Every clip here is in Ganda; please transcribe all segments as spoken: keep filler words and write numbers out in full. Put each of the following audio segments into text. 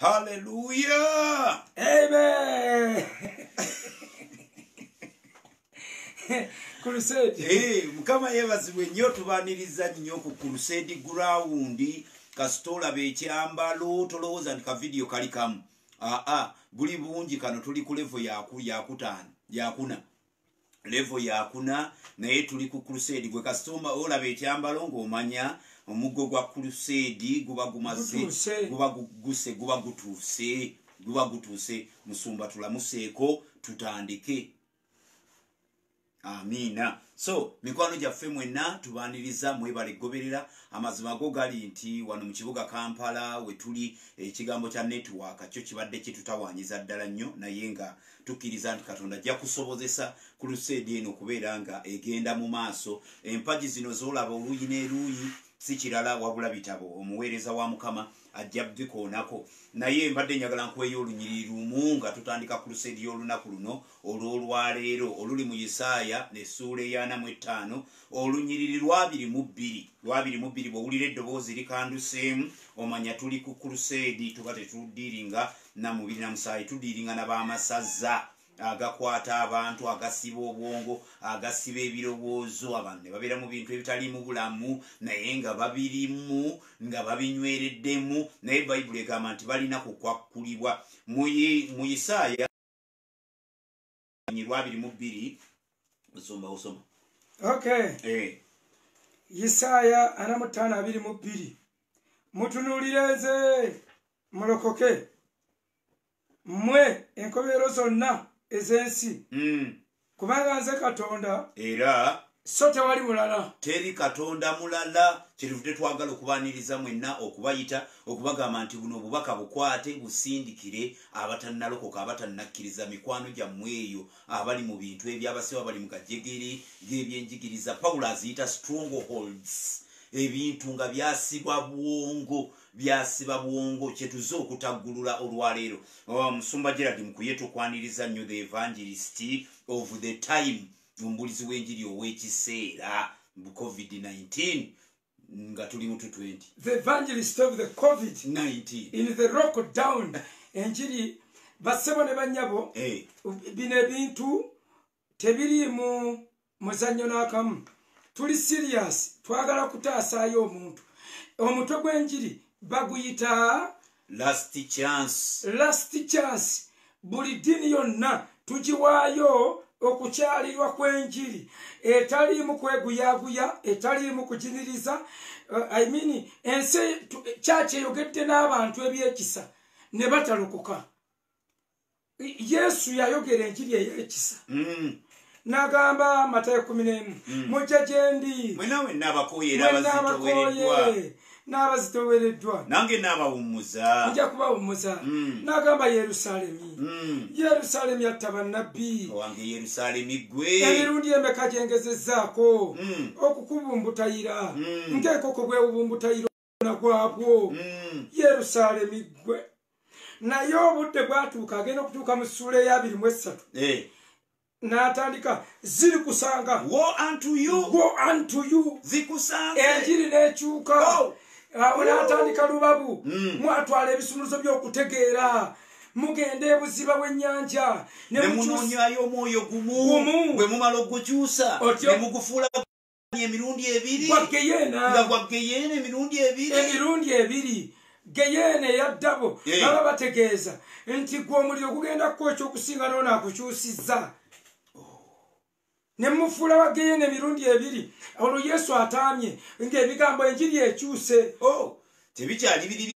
Hallelujah. Amen. Crusade. Eh, mukama yebazibwe nnyo tubaniriza nnyo ku crusade ground kasitola bekyambalo tolowooza nti ka video kali kamu. Ah ah, buli bungi kano tuli ku level ya ku ya kutano ya kuna. Level ya kuna naye tuli ku crusade gwe kasitoma olaba ekyambalo ng'omanya omuggo gwa crusade guba gumaze guba guguse guba gutuse guba gutuse musumba tulamuseeko tutandike. Amina. So mikwano gyaffe mwenna tubaniriza mwebale goberera amazima go gali nti wano mu kibuga Kampala we tuli ekigambo kya network kyo kibadde kitutawanyiza ddala nnyo naye nga tukkiriza nti Katonda ajja kusobozesa crusade eno kubeera nga egenda mu maaso. Empaji zino zolaba oluuyi n'eruuyi si kirala wabula bitabo omuweereza wa Mukama ajja bikoonako naye mbadde njagala nkuweeyo olunyiriri lumu nga tutandika crusade y'olunaku luno olw'olwaleero oluli mu Isaaya n'essuula eyana mu etaano olunyiriri lwabiri mu bbiri lwabiri mu bbiri bw'owulira eddoboozi likanduseemu omanya tuli ku crusade tuba tetuddiiringa na mubiri na musaayi tuddiiringa n'ab'amasaza agakwata abantu agasiba obwongo agasiba ebirowoozo abantu ne babeera mu bintu ebitali mu bulamu naye nga babirimu nga babinywereddemu naye Bayibuli egamba nti balina kukwakkulibwa mu Isaaya lwabiri mu bbiri osoma osoma. Okay. Eh. Isaaya ana mu ttaano abiri mu bbiri mutunuulire nze mulokoke mmwe enkoberero zonna ez'ensi mm. kubanga nze Katonda era so tewali mulala teri Katonda mulala. Kyerivudde twagala okubaniriza mwenna okubayita okubagamba nti buno obubaka bukwate busindikire abatannalokoka abatannakkiriza mikwano gyammwe eyo abali mu bintu ebyabasiba bali mu gajegere g'ebyenjigiriza. Pawulo aziyita strongholds ebintu nga byasibwa bwongo byasiba bwongo kyetuze okutaggulula olwaleero. Musumba Gerard mukuye tukwaniriza nnyo the evangelist of the time ombulizi w'enjiri ow'ekiseera mu covid nineteen nga tuli mu twenty. The evangelist of the covid nineteen in the lockdown enjiri basebo ne banyabo hey. Bino ebintu tebiri mu muzannyo n'akamu tuli serious twagala kutaasaayo omuntu omutwe gw'enjiri baguyita last chance. Last chance. Buli dini yonna tugiwaayo okukyalirwa kw'enjiri etaliimu kweguyaguya etaliimu kujiniriza. uh, I mean ensi kyaki eyogedde n'abantu ebyekisa ne batalokoka. Yesu yayogera enjiri ey'ekisa mm. Nagamba Matayo kumi n'emu mm. Mujja gye ndi mwenna wenna abakooye era abazitowereddwa n'abazitowereddwa nange n'abawummuza nja kubawummuza mm. Nagamba Yerusaalemi mm. Yerusaalemi yatta bannabbi owange Yerusaalemi ggwe emirundi emeka gyengezezzaako mm. okukubumbutayira mm. ng'enkoko bwewubumbutayira na gwabwo mm. Yerusaalemi ggwe naye obudde bwatuuka agenda okutuuka mu ssuula ey'abiri mu essatu hey. Natandika ziri kusanga woe unto you woe unto you zikusange enjiri n'ekyuka oh. Awo natandika lubabu mm. Mwatwala ebisumuluzo by'okutegeera mugende ebuziba bw'ennyanja ne munoonyayo omwoyo gumu bwe mumala okukyusa ne mugufuula emirundi ebiri nga gwa Geyeena emirundi ebiri emirundi ebiri Geyeena eyaddabo baba yeah. Bategeeza nti gwe omuliro gugenda kukookya okusinga n'onaakukyusizza ne mufuula wa Geyeena emirundi ebiri. Olwo Yesu ataamye ng'ebigambo enjiri ekyuse. Oh, tebikyali biri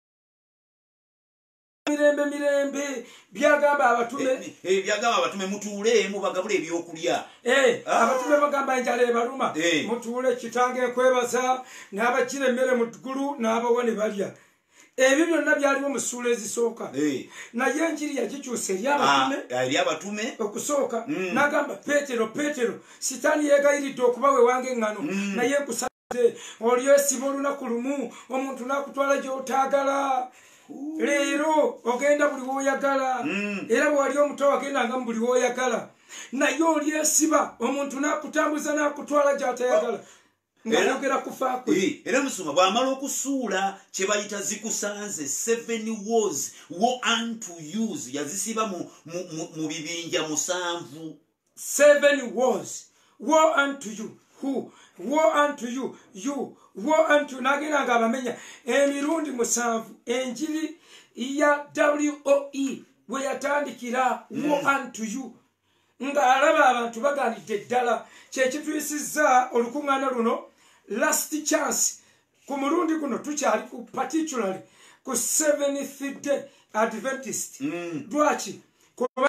mirembe mirembe byagamba abatume eh byagamba abatume mutuule mubagabula ebyokulya eh ah. Abatume bagamba enjala ebaluma eh. Mutuule kitange ekwebaza n'abakira emmere mu ggulu n'abawa ne balya. Ebyo byonna byaliwo mu ssuula ezisooka hey. Naye enjiri yagikyusa eri abatume ah, eri abatume okusooka mm. N'agamba Peetero Peetero sitaani yeegayiridde okuba wewange eŋŋano mm. Naye nkusaze olyesiba olunaku lumu omuntu n'akutwala gy'otaagala leero ogenda buli w'oyagala mm. Era bw'ali omuto wagendanga mu buli w'oyagala naye olyesiba omuntu n'akutambuza n'akutwala gy'atayagala. ngayogera kufa kwe era musuma bw'amala okusuula kye bayita zikusanze seven wars war unto use yazisiba mu, mu, mu, mu bibinja musanvu seven wars war unto you who war unto you you war unto nagenda nga abamenya emirundi musanvu enjiri ya W O E we yatandikira mm. war unto you nga alaba abantu baganidde ddala kyekituyisizza olukuŋŋaana luno last chance ku mulundi guno tukyali ku particularly ku seventh day Adventist mm. lwaki kuba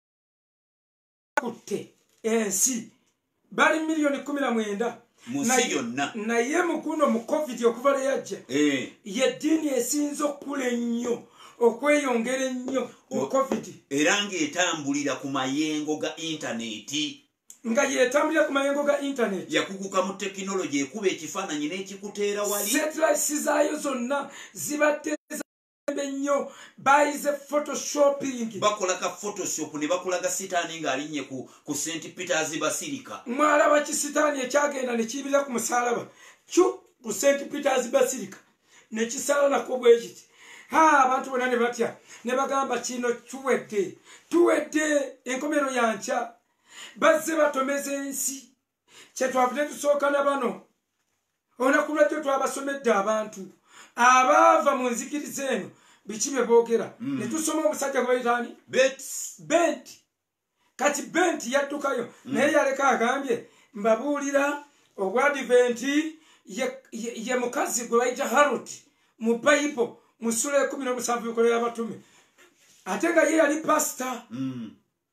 kutte ensi bali miliyoni kumi na mwenda naye mukuno mu covid okuva leyajja eh. yeddiini esinza okukula ennyo okweyongera ennyo mu covid era ng'etambulira ku mayengo ga intaneti nga yetambulira ku mayengo ga intaneti yakuguka mu tekinologi ekuba ekifaananyi n'ekikuteera wali satellites zaayo zonna zibadde ennyo bayize photoshopping bakola ka photoshop ne bakulaga sitaani ng'alinnye ku, ku Saint Peters Basilica mwalaba kisitaani ekyagenda ne kiyimira ku musalaba kyu ku Saint Peters Basilica ne kisala nako bwe kiti ha abantu bonna ne batya ne bagamba kino tuwedde tuwedde enkomero yankya bazze batomeza ensi kyetwavudde tusooka na bano olunaku lwajjo twabasomedde abantu abaava mu nzikiriza eno biki bye boogera mm. ne tusoma omusajja gwe bayitaani bent kati bent yaddukayo mm. naye yaleka agambye mbabuulira obwadiventi ye, ye, ye mukazi gwe bayita Harut mu Bayibo mu ssula ekumi n'omusanvu bikolera abatume ate nga ye yali pasita mm.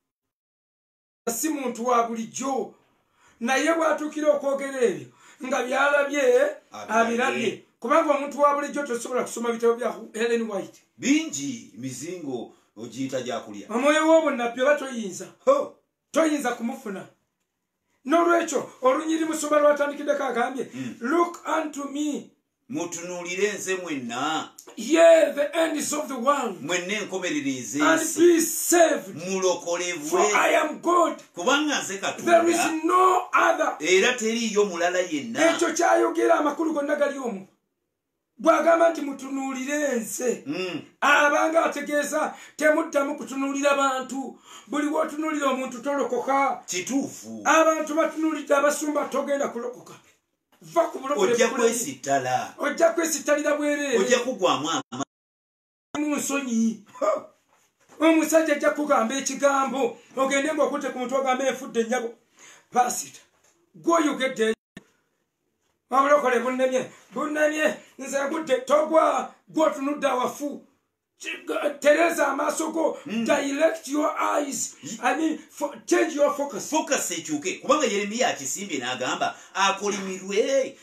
si muntu wa bulijjo naye bwatuukira okwogera ebyo nga byalabye abirabye kubanga omuntu wa bulijjo tosobola kusoma bitabo bya Ellen White bingi mizingo ogiyita gyakulya omwoyo w'obunnabbi oba toyinza toyinza kumufuna n'olwekyo olunyiri musumba lwatandikideko agambye mm. look unto me mutunuulire nze mwenna ye the ends of the world mwenna enkomerero and be saved mulokolebwe for I am God kubanga nze Katonda there is no other era teriiyo mulala yenna ekyo kyayogera amakulu gonna gali omwo bwagamba nti mutunuulire nze mm. abanga ategeeza temuddamu kutunuulira bantu buli wootunuulira omuntu tolokoka kituufu abantu batunuulidde abasumba togenda kulokoka va ku bulokole ojja kwesittala ojja kwesittalira bwereere ojja kugwamu ama mu nsonyi omusajja ajja kugamba ekigambo ogende ng'okutte ku muntu ogamba enfudde ennyabo paasita gw'oyogedde abulokole bunnemye bunnemye nze ngudde togwa gw'otunudde awafu tereza amaaso go mm. direct your eyes I mean for, change your focus focus ekyuke kubanga Yeremiya akisimbye n'agamba akolimirwe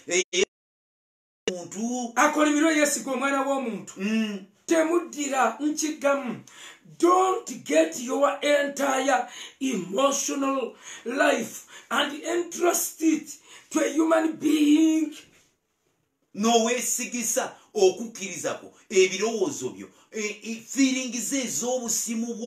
omuntu akolimirwe yesiga omwana w'omuntu mm. temuddira nkigamu don't get your entire emotional life and entrust it to a human being noweesigisa okukkirizako ebirowoozo byo feelings ez'obusimu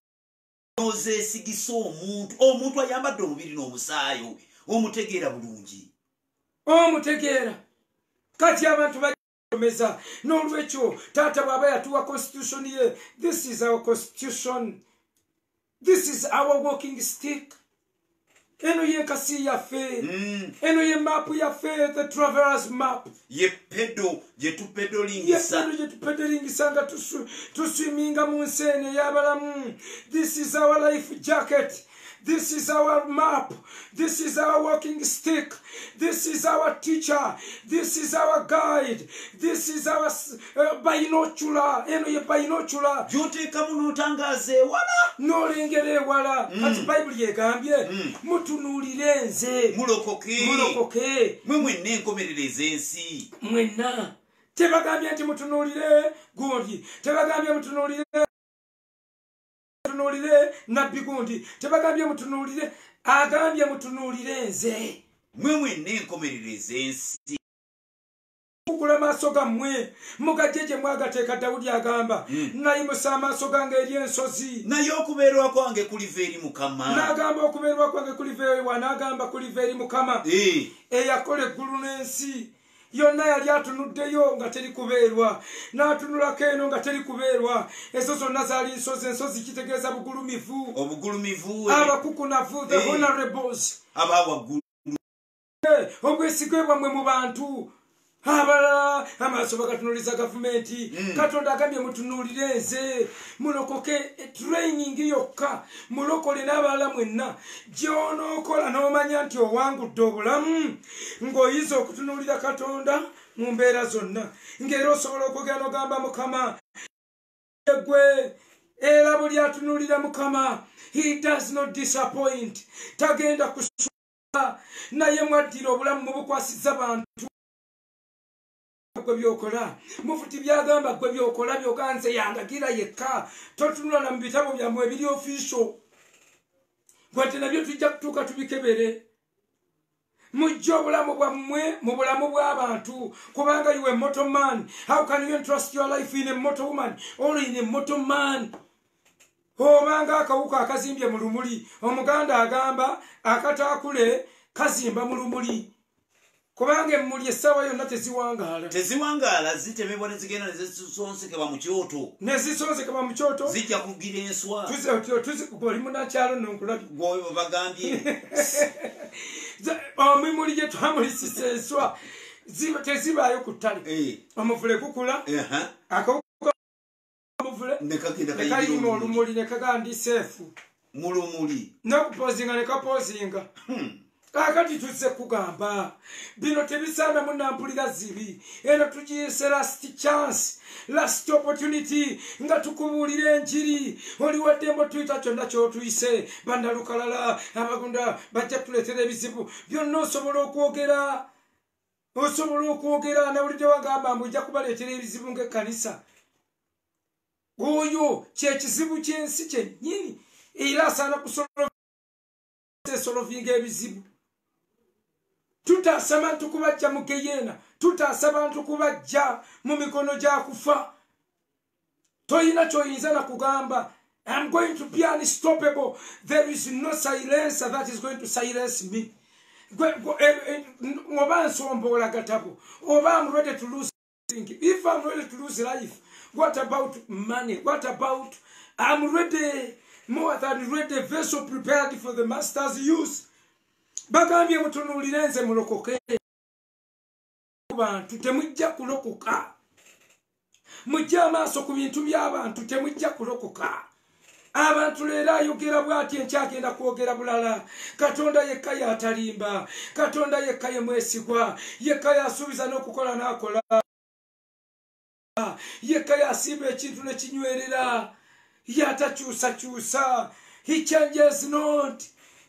nozeesigisa omuntu omuntu ayambadde omubiri n'omusaayi we omutegeera bulungi omutegeera kati abantu baomeza n'olwekyo taata bw'aba yatuwa constitution ye this is our constitution this is our walking stick eno ye kasi yaffe mm. eno ye mapu yaffe the travelers map ye pedo je tupedolingisa ye pedo je tupedolingisa nga tuswiminga mu nsi eno ey'abalamu this is our life jacket this is our map this is our walking stick this is our teacher this is our guide this is our uh, binocular eno ye binocular joteeka muno otangaza ewala n'olengera ewala mm. kati bayibuli yegambye mm. mutunuulire nze mulokoke mulokoke mwe mwenna enkomerero ez'ensi mwenna tebagambye nti mutunuulire gundi tebagambye mutunuulire mutunuulire nabbi gundi tebagambye mutunuulire agambye mutunuulire nze mwe mwenna enkomerero ez'ensi kukula maaso gammwe mugajeje mwagateeka Dawudi agamba nayimusa amaaso gange eri ensozi naye okubeerwa kwange kuliva eri Mukama n'agamba okubeerwa kwange kuliva eri wa n'agamba kuliva eri Mukama eyakola eggulu n'ensi yonna yali atunuddeyo nga teri kubeerwa n'atunulako eno nga teri kubeerwa ezo zonna zaali nsozi ensozi kitegeeza bugulumivu obugulumivu abakukunavu the honorables abawaggulu obwesigwe bwammwe mu bantu abalala amaaso bagatunuliza gavumenti Katonda agambye mutunuulire nze mulokoke training yokka mulokole n'abalala mwenna gy'onookola n'omanya nti owangudde obulamu ng'oyiza okutunuulira Katonda mu mbeera zonna ng'era osobola okugenda ogamba Mukama gwe era buli atunuulira Mukama he does not disappoint tagenda kusuula naye mwaddira obulamu mubukwasiza bantu gwe byokola mufuti byagamba gwe byokola byoganze yangagira yekka totunula na mu bitabo byammwe ebiri official gwate nabyo tujja kutuuka tubikebere mujja obulamu bwammwe mu bulamu bw'abantu kubanga you a mortal man. How can you entrust your life in a mortal woman or in a mortal man? Obanga akawuka akazimbye mu lumuli omuganda agamba akataakule kazimba mu lumuli kubanga emmuli essaawa yonna teziwangaala teziwangaala zitemebwa ne zigenda ne zisonsekebwa mu kyoto ne zisonsekebwa mu kyoto zijja kugira enswa oli munakyalo nonkulabye gwe bagambye omumuli gye twamulisisa enswa tezibaayo ku ttale omuvule kukula akawuka omuvule nekayima olumuli nekagandi seefu mu lumuli n'okupoozinga nekapoozinga kakati tuzze kugamba bino tebisaana munampulira zibi eno tugiyise last chance last opportunity nga tukubuulira enjiri oliwaddembo tuyita kyonna kyotuyise bannalukalala abagunda bajja tuleetera ebizibu byonna osobola okwogera osobola okwogera nawulidde wagamba mbu ojja kubaleetera ebizibu ng'ekkanisa oyo kyekizibu ky'ensi kyennyini era asaana kusolovinga ebizibu tutaasa bantu kubajja mu geyeena tutaasa bantu kubajja mu mikono gya kufa toyina kyoyinza na kugamba I'm going to be unstoppable. There is no silencer that is going to silence me. Oba nsombola gatabo oba I'm ready to lose things. If I'm ready to lose life, what about money? What about I'm ready, more than ready, vessel prepared for the master's use. Bagambye mutunuulire nze mulokoke bantu temujja kulokoka mujja amaaso ku bintu by'abantu temujja kulokoka abantu leero ayogera bw'ati enkyagenda kwogera bulala Katonda yekka y'atalimba Katonda yekka ye mwesigwa yekka y'asuubiza n'okukola n'akola yekka y'asimba ekintu ne kinywerera y'atakyusakyusa he changes not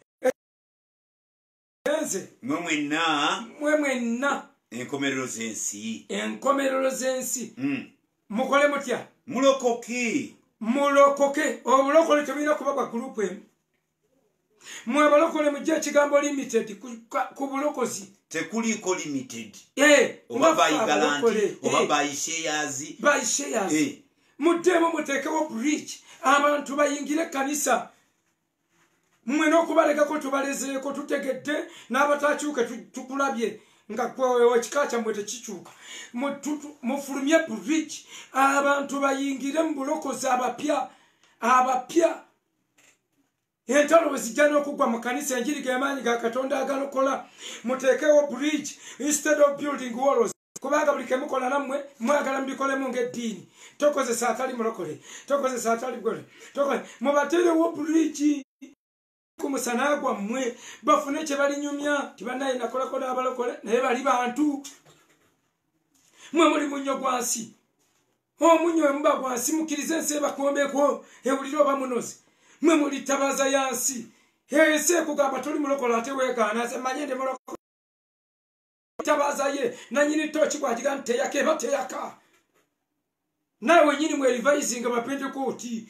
mwe mwenna mwe mwenna enkomerero z'ensi enkomerero z'ensi mukole mutya mulokoke mulokoke obulokole tebulina kuba bwa gurupu emu mwe abalokole mujja ekigambo limited ku bulokozi tekuliko limited oba bayigalanti oba bayisheyazi bayisheyazi muddemu muteekewo bridge abantu bayingire ekkanisa mwe n'okubalekako tubalezeeko tutegedde n'abatakyuke tukulabye nga kwewewe ekika kyammwe tekikyuka mufulumye bridge abantu bayingire mu bulokozi abapya abapya entalo bwe zijja n'okugwa mu kanisa enjiri g'emaanyi ga Katonda agalokola muteekewo bridge instead of building walls kubanga buli kemukola nammwe mwagala mubikolemu ng'eddiini tokozesa atali mulokole tokozesa atali gole mubateerewo bridge kumusana gwammwe bafune kye balinyumya tibanaye nakolako n'abalokole naye bali bantu mwe muli munnyo gwansi omunnyo emuba gwansi mukkirize ensi ebakombeko ewulire oba munozi mwe muli tabaza yansi ensi ekugamba toli mulokola ate weegaana ze manye ndi mulokole tabaza ye nanyini toki bwagiga nti teyaka eba teyaka naawe nyini mwerivaizinga bapentekooti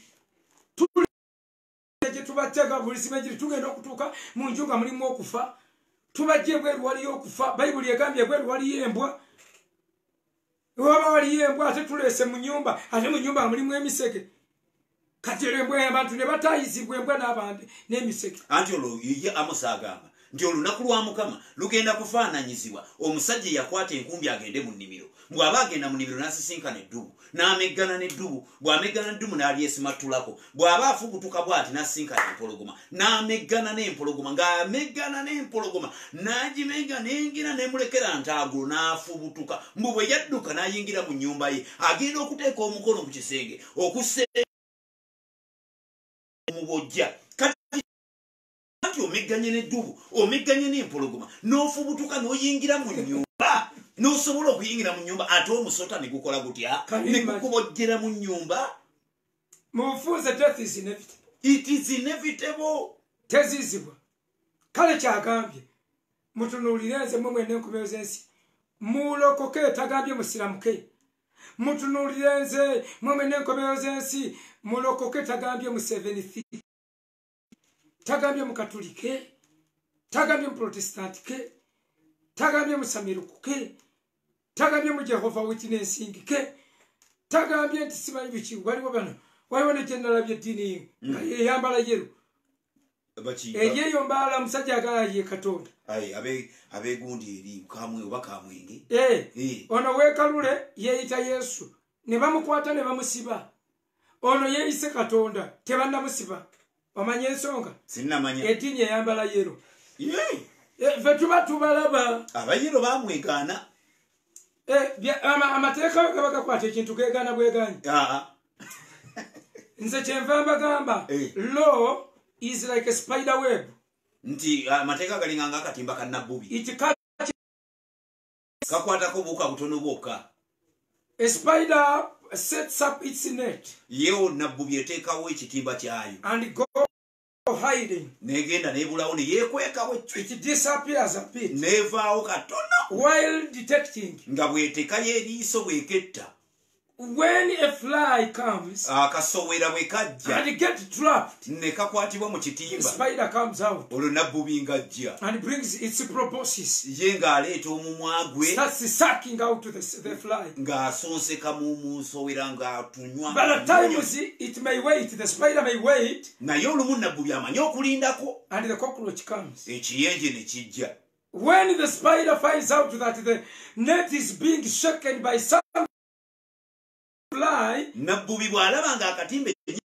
tubatega bulisime jiri tugenda okutuuka mu nju nga mulimu okufa tubajje bweru waliyo okufa bayibuli egambye bweru waliyo embwa waba waliyo embwa ate tulese mu nyumba ate mu nyumba mulimu emisege kati embwa abantu ne batayizibwa embwa n'abandi n'emisege anti olwo ye Amosi agamba nti olunaku lwa Mukama lugenda kufaananyizibwa omusajja yakwata enkumbi agende mu nnimiro bw'aba agenda mu nnimiro n'asisinkana eddubu n'ameggana n'eddubu bw'ameggana n'eddubu n'alyesimattulako bw'aba afubutuka bw'ati n'asisinkana empologoma n'ameggana n'empologoma ng'ameggana n'empologoma n'agimegga n'engira n'emulekera ntaagulo n'afubutuka mbu bwe yadduka n'ayingira mu nnyumba ye agenda okuteeka omukono ku kisenge okusse mubojja kati omegganye n'eddubu omegganye n'empologoma n'ofubutuka n'oyingira mu nnyumba n'osobola okuyingira mu nnyumba ate omusota ne gukola gutya ne gukubojjera mu nnyumba mu bufunze death is inevitable. It is inevitable. Tezizibwa kale kyagambye mutunuulire nze mwe mwene enkomero z'ensi mulokoke tagambye musiramuke mutunuulire nze mwe mwene enkomero z'ensi mulokoke tagambye mu seventh tagambye mu katolike tagambye mu protestantike tagambye mu samirukuke tagambye mu Jehova Witnessing ke tagambye nti simanyi biki waliwo bano waliwo ne general by'eddiini nga yeyambala yeru eyeyo mbala musajja agala ye Katonda abegundi eri kamwe oba kamwenge ono weekalule yeeyita Yesu ne bamukwata ne bamusiba ono yeeyise Katonda tebannamusiba omanye ensonga sinnamanya eddiini eyambala yeru fe tuba tubalaba abayero bamwegaana amateeka gaba gakwata ekintu geegaana bwegaanyi nze kyenva mbagamba law is like a spider web nti amateeka galinga nga akatimba ka nabbubi kakwatako buuka butono bwokka. A spider sets up its net yeo nabbubi eteekawo ekitimba kyayo and go hiding negenda nebulawo ne yeekwekawo it disappears a bit nevaawo katono while detecting nga bwetekayo eriiso bweketta. When a fly comes akasowera bwe kajja and get trapped ne kakwatibwa mu kitimba, the spider comes out olwo nabbubi ng'ajja and brings its proboscis, ye ng'aleeta omumwa gwe starts sucking out the, the fly, ng'asonseka mu nsowera ng'atunywa. but at times it may wait, the spider may wait, naye olumu nabbubi amanyi okulindako and the cockroach comes. ekiyenje ne kijja. When the spider finds out that the net is being shaken by some fly, nabbubi bw'alaba ng'akatimba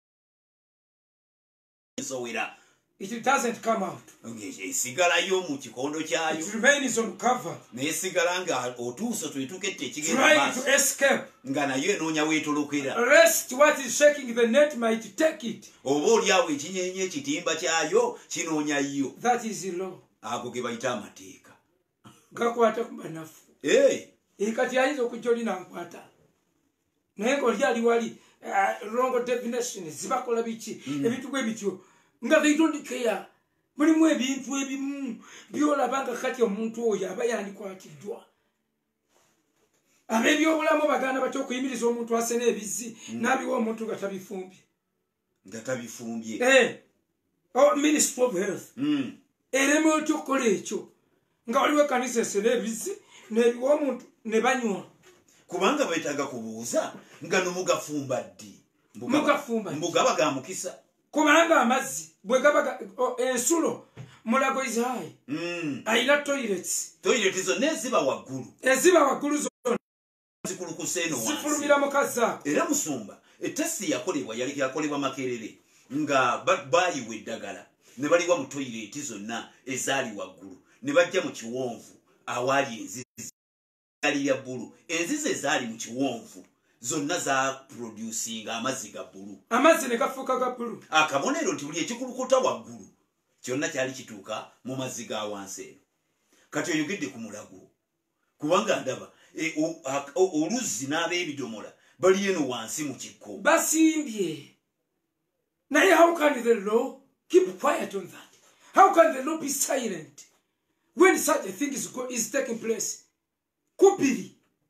ensowera, it doesn't come out, esigalayo mu kikondo kyayo, it remains on cover, nesigala nga otuuso twetukette trying to escape, nga nayo enoonya weetolokera. lest what is shaking the net might take it. oba oliawo ekinyenye ekitimba kyayo kinoonya yo. That is the law. ago ge bayita amateeka gakwata ku banafu. Hey. Kati ayinza okujja oli nankwata naye ng'oli ali wali wrong definition zibakola biki ebintu bwe bityo nga they don't care. Mulimu ebintu ebimu byolaba nga kati omuntu oyo aba yandikwatiddwa. Ab'ebyobulamu bagaana batya okuyimiriza omuntu asena ebizzi n'abiwa omuntu nga tabifumbye nga tabifumbye. Oh, Ministry of Health ereme otya okukola ekyo nga waliwo ekkanisa esena ebizzi n'ebiwa omuntu ne banywa, kubanga beetaaga kubuuza nga nomugafumba ddi mugafumba ga mukisa, kubanga amazzi bwe gaba ensulo mulago is high ayina toilets toilets zonna eziba waggulu eziba waggulu zonna zikulukuse eno wansi zifulumira mukazi ako. Era Musumba etesti yakolebwa yali yakolebwa Makerere nga bayiwa eddagala ne baliwa mu toileti zonna ezaali waggulu ne bajja mu kiwonvu awaali enzizi ali ya bbulu. Enzizi ezaali mu kiwonvu zonna za producing amazzi ga bbulu, amazzi ne gafuuka ga bbulu. Akabonero nti buli ekikulukuta waggulu kyonna kyali kituuka mu mazzi ga wansi eno. Kati oyogedde ku mulago kubanga ndaba oluzzi n'ab'ebidomola bali eno wansi mu kikko basimbye. Naye how can the law keep quiet on that? How can the law be silent when such a thing is, is taking place? Kupiri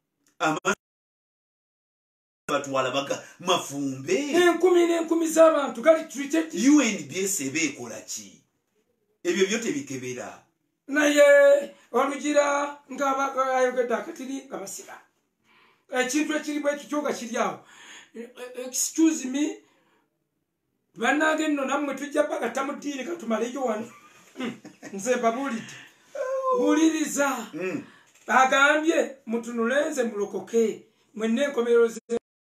batwala baga mafumbe enkumi n'enkumi z'abantu gali treated. U N B S eba ekola ki? Ebyo byo tebikebera. Naye olugira ng'ayogedde akatini nga basiba ekintu ekirimu ekityo nga kiri awo. Excuse me, bannange nno nammwe tujja bagatta mu ddiini katumaleyo wano. Nze mbabuulidde. Wuliriza. Agambye mutunule nze mulokoke. Mwenna enkomerero ze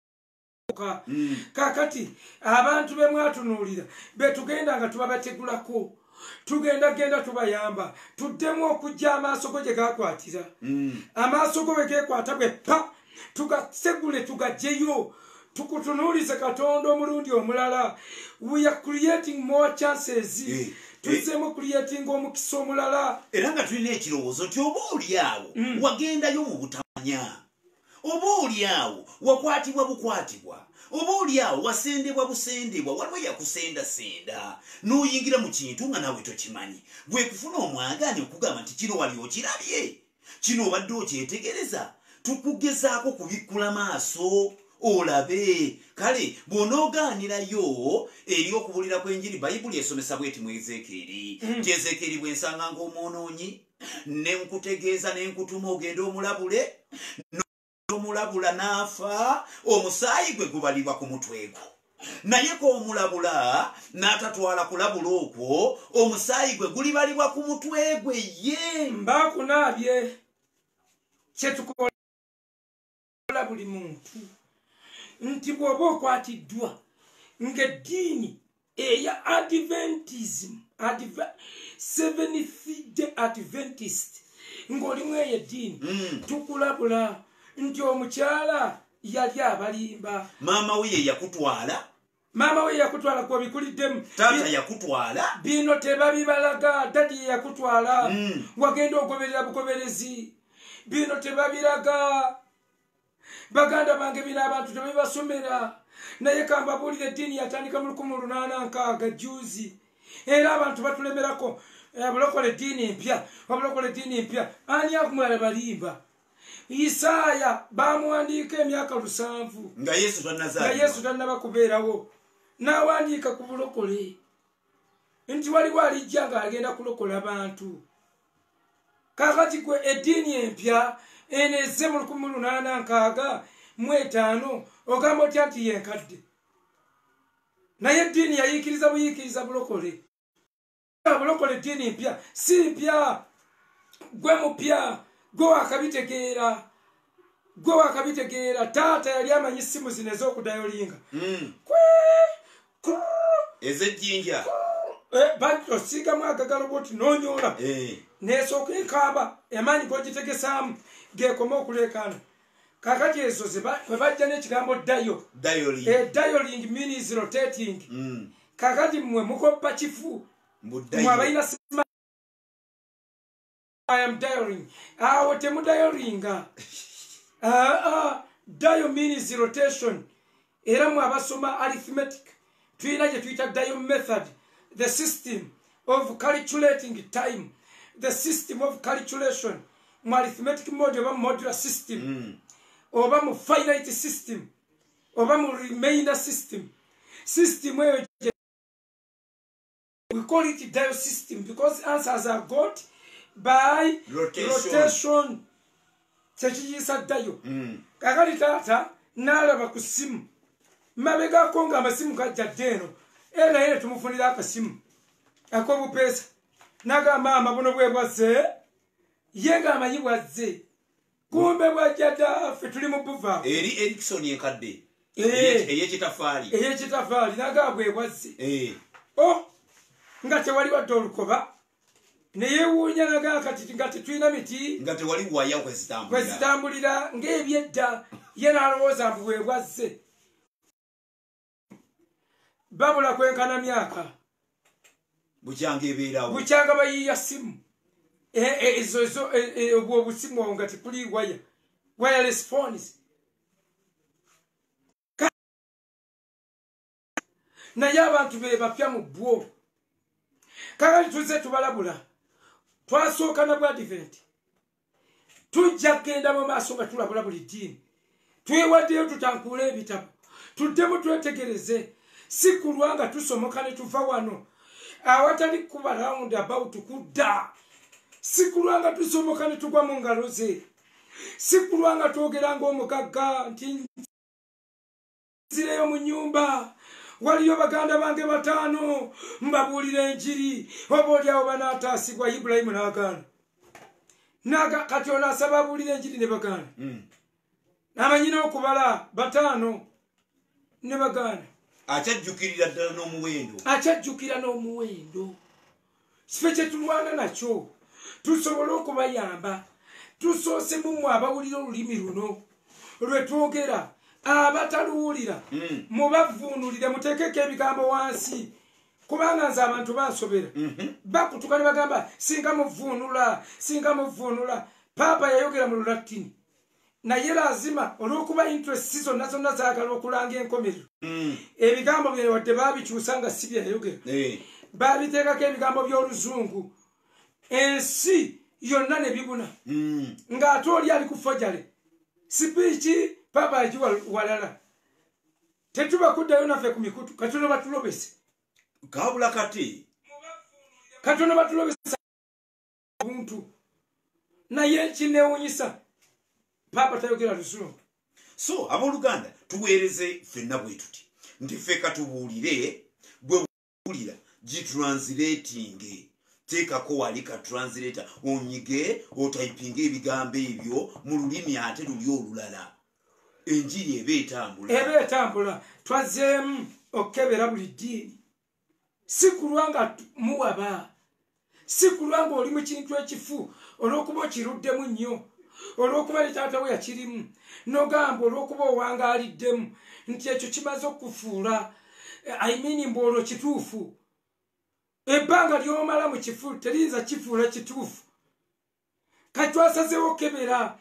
kakati abantu be mwatunuulira be tugenda nga tubabategulako. Tugenda genda tubayamba. Tuddemu okujja amaaso go gye gakwatira. Amaaso go bwe geekwata bwe pa tugasegule tugajjeyo. Tukutunuulize Katonda omulundi omulala. We are creating more chances. Tuzemu creating omukisa omulala. Era nga tulina ekirowoozo nti oba oli awo wagendayo mu butamanya. Oba oli awo wakwatibwa bukwatibwa. Oba oli awo wasendebwa busendebwa waliwo yakusendasenda n'oyingira mu kintu nga nawe tokimanyi. Bwe kufuna omwagaani okugamba nti kino wali okirabye. Kino obadde okyetegereza. Tukugezaako kubikkula maaso. Olabe kale bw'onoogaanirayo eri okubulira kw'enjiri bayibuli esomesa bweti mu Ezeekeri. Nti Ezeekeri bwe nsanga ng'omwonoonyi ne nkutegeeza ne nkutuma ogende omulabule n'omulabula n'afa omusaayi gwe gubalibwa ku mutwe gwo. Naye k'omulabula n'atatwala kulabula okwo omusaayi gwe gulibalibwa ku mutwe gwe ye. Mbaakunaabye kye tukola buli muntu. Nti bw'oba okwatiddwa ng'eddiini eya Adventism, Seventh Day Adventist, ng'olimu eyo eddiini, tukulabula nti omukyala yali abalimba. Maama we ye yakutwala. Maama we yakutwala kwa bikuliddemu. Taata yakutwala. Bino tebabibalaga, dadi ye yakutwala. Wagenda ogoberera bugoberezi. Bino tebabiraga. Baganda bange bina abantu tebabasomera. Naye kambabuulira eddiini yatandika mu lukumi lunaana nkaaga juzi. Era abantu batulemerako. Abulokole eddiini empya. Abulokole eddiini empya. Ani akumulala balimba. Isaaya bamuwandiika emyaka lusanvu. Nga Yesu tannazaalibwa. Nga Yesu tannaba kubeerawo. N'awandiika ku bulokole. Nti waliwo alijja ng'agenda kulokola abantu. Kaakati gwe eddiini empya eneze mu lukumi lunaana nkaaga mu etaano ogamba otya nti yenkadde. Naye eddiini yayiikiriza buyiikiriza bulokole. Bulokole eddiini mpya si mpya. Gwe mupya. Gwe wakabitegeera. Gwe wakabitegeera. Taata yali amanyi simu zino ez'okudayolinga. Ez'ejjinja. Banti osiigamu agagalo bwoti n'onyoola. N'esooka enkaaba emaanyi g'ogitegesaamu geekoma okuleekaana. Kaakati ezo bwe bajja n'ekigambo dayo. Dayoling means rotating. Kaakati mmwe mukoppa kifu. Mmwe abalina sima. I am dialing. Awo temudayolinga. Dayo means rotation. Era mmwe abasoma arithmetic. Tuyina gye tuyita dayo method. The system of calculating time. The system of calculation. Mu arithmetic mode oba mu modular system. Mm. Oba mu finite system. Oba mu remainder system. System where we call it dial system because answers are got by rotation. rotation. Tekiyisa dayo. Mm. Kakati taata n'alaba ku simu. Mabegako nga amasimu gajja ddeno. Era naye tumufunira akasimu. Ak'obupeesa. N'agamba amabuno bwe bwazze. Ye ng'amanyi bwazze. Kumbe bwajja dda ffe tuli mu buva. Eri Erikson enkadde. Ey'ekitafaali. Ey'ekitafaali n'agamba bwe bwazze. Oh! Nga tewali wadde olukoba. Ne yeewuunya n'agamba kati nga tetulina miti. Nga tewali waya kwe zitambulira. Kwe zitambulira ng'ebyedda. Ye n'alowooza mbu bwe bwazze. Babula kwenkana myaka. Bukyanga ebeerawo. Bukyanga bayiiya simu. Ezo ezo obwo obusimu awo nga tekuli waya. Wireless phones. Naye abantu be bapya mu bwo. Kakati tuze tubalabula. Twasooka na Bwadiventi. Tujja kugenda mu maaso nga tulabula buli ddiini. Twewaddeyo tutankuule ebitabo. Tuddemu twetegereze. Si kulwa nga tusomoka ne tuva wano. Awatali kuba round about kudda. Si kulwa nga tusomoka ne tugwa mu ngalo ze. sikulwanga twogera ng'omugagga nti nzireyo mu nnyumba waliyo baganda bange bataano mbabuulira enjiri oba oliawo banaataasibwa Ibulayimu n'agaana naga kati ono asaba abuulira enjiri ne bagaana amanyina okubala bataano ne bagaana akyajjukirira ddala n'omuwendo akyajjukira n'omuwendo kife kye tulwana nakyo tusobole okubayamba tusoose mumwe abawulira olulimi luno lwe twogera abataluwulira mubavuunulire muteekeko ebigambo wansi kubanga nze abantu bansobera bakutuka ne bagamba singa muvuunula singa muvuunula paapa yayogera mu lulatini naye lazima olw'okuba interest zonna zonna zaagala okulanga enkomerero ebigambo bye wadde baabikyusa nga si byayogera baabiteekako ebigambo by'oluzungu ensi yonna ne bibuna ng'ate oli ali ku fojale sipiiki paapa agiwalala tetuba kuddayo naffe ku mikutu katono batulobese kabula kati katono batulobesa obuntu naye kinewunyisa paapa tayogera luzungu so abooluganda tuweereze ffenna bwe tuti nti ffe katubuulire bwe buulira gitranslatinge teekako wali ka translator onyige otayipinga ebigambo ebyo mu lulimi ate luli olulala enjiri eba etambula eba etambula twazeemu okukebera buli ddiini si kulwa nga muwaba si kulwa nga oli mu kintu ekifu olw'okuba okiruddemu nnyo olw'okuba ne taata we yakirimu nogamba olw'okuba owangaaliddemu nti ekyo kimaze okufuula aimini mboolo kituufu ebbanga ly'omala mu kifu teriyinza kifuula kituufu kati twasazeewo okukebera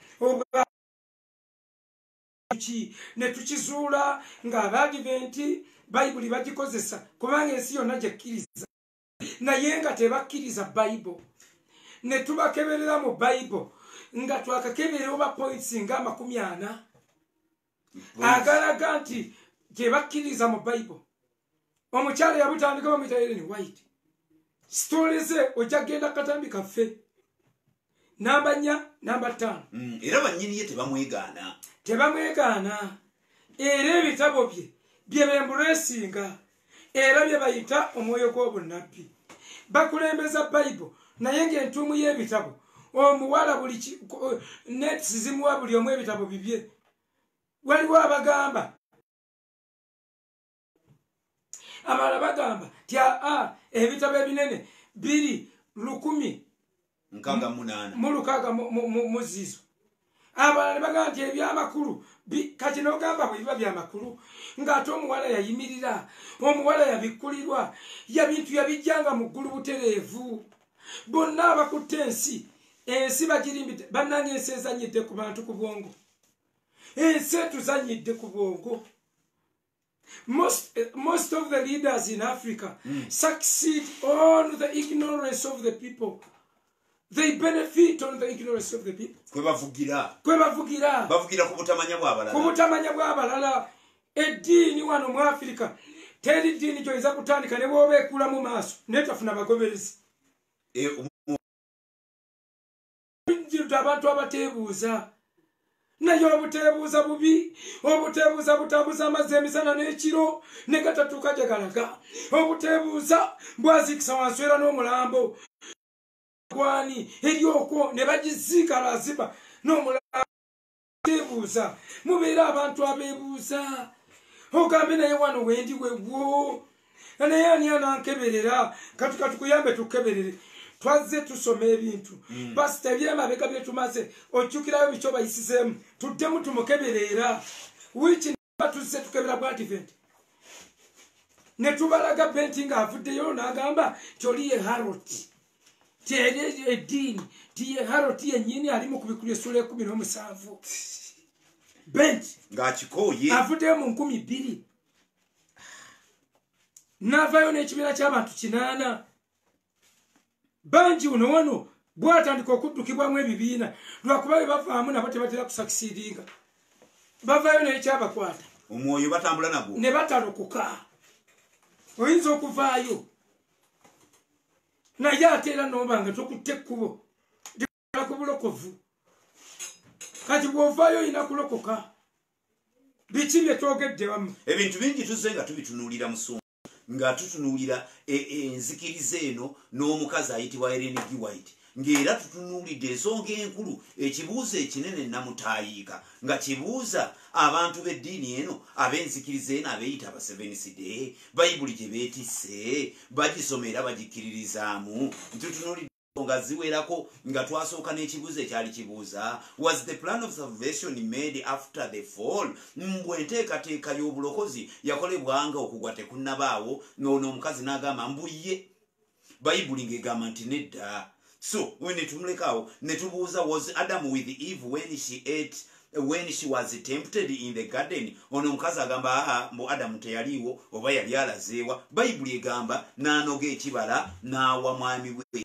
ki ne tukizuula ng'abaadiventi bayibuli bagikozesa kubanga ensi yonna gyekkiriza naye nga tebakkiriza bayibuli ne tubakeberera mu bayibuli nga twakakeberera oba points nga amakumi ana agalaga nti tebakkiriza mu bayibuli omukyala yabutandika bamwita Ellen White sitole ze ojja genda katambi kaffe namba nnya namba ttaano era bannyini ye tebamwegaana tebamwegaana era ebitabo bye bye bembulesinga era bye bayita omwoyo gw'obunnabbi bakulembeza bayibuli naye ng'entuumu y'ebitabo omuwala buli nets zimuwa buli omu ebitabo bibye waliwo abagamba abalala bagamba ti aa ebitabo ebinene biri lukumi mu lukaaga mu ziizo abalala ne bagamba nti ebyamakulu kati nogamba bwe biba byamakulu ng'ate omuwala yayimirira omuwala yabikkulirwa yabintu yabijjanga mu ggulu butereevu bonna abakutte ensi ensi bagirimbite bannange ensi ezanyidde ku bantu ku bwongo ensi etuzanyidde ku bwongo most, most of the leaders in Africa mm. succeed on the ignorance of the people. They benefit on the ignorance of the people. Kwebavugira. Kwebavugira. Bavugira kubutamanya bw'abalala. Kubutamanya bw'abalala. Eddiini wano mu Africa teri ddiini gyoyinza kutandika ne bw'oba ekula mu maaso netafuna bagoberezi. Abantu abateebuuza naye obuteebuuza bubi obuteebuuza butabuuza amazzi emisana n'ekiro ne gatatuuka gye galaga obuteebuuza bwazikisa wansi era n'omulambo gwani eri okwo ne bagiziika lazima n'omulambo teebuuza mubeera abantu abeebuuza ogambe naye wano wendi wewwo naye ani anankeberera kati katukuyambe tukeberere twazze tusoma ebintu pasita ebyemabega bye tumaze ojjukirayo bikyo bayisizeemu tuddemu tumukeberera wiiki batuzze tukebera bw advent ne tubalaga benti ng'avuddeyo n'agamba nti oli ye haroti ti eri eddiini ti ye haroti yennyini ali mu kubikulu essula ekumi n'omusanvu benti ng'akikooye avuddeyo mu nkumi bbiri n'avaayo n'ekibiina ky'abantu kinaana banji uno wano bwatandika okuddukibwamu ebibiina lwakuba bwe bavaamu nabo tebatera kusakisiidinga bavaayo n'ekyabakwata omwoyo batambula nagwo ne batalokoka oyinza okuvaayo naye ate era noba nga tokutte ekkubo ku bulokovu kati bw'ovaayo olina kulokoka biki bye twogedde wamu ebintu bingi tuzze nga tubitunulira Musumba nga tutunulira enzikiriza eno n'omukazi ayitibwa Ellen G. White ng'era tutunulidde ensonga enkulu ekibuuzo ekinene namutayiika nga kibuuza abantu b'eddiini eno ab'enzikiriza eno abeeyita aba Seventh Day bayibuli gye beetisse bagisomera bagikiririzaamu tutunulidde nga ziwerako nga twasooka n'ekibuuzo ekyali kibuuza was the plan of salvation made after the fall mbwe enteekateeka y'obulokozi yakolebwanga okugwa tekunnabaawo n'ono omukazi n'agamba mbuye bayibuli ng'egamba nti nedda so ne tumulekaawo ne tubuuza was Adam with Eve when she ate when she was tempted in the garden ono omukazi agamba aa mbu Adamu teyaliiwo oba yali alazeewa bayibuli egamba n'anoga ekibala n'awa mwami we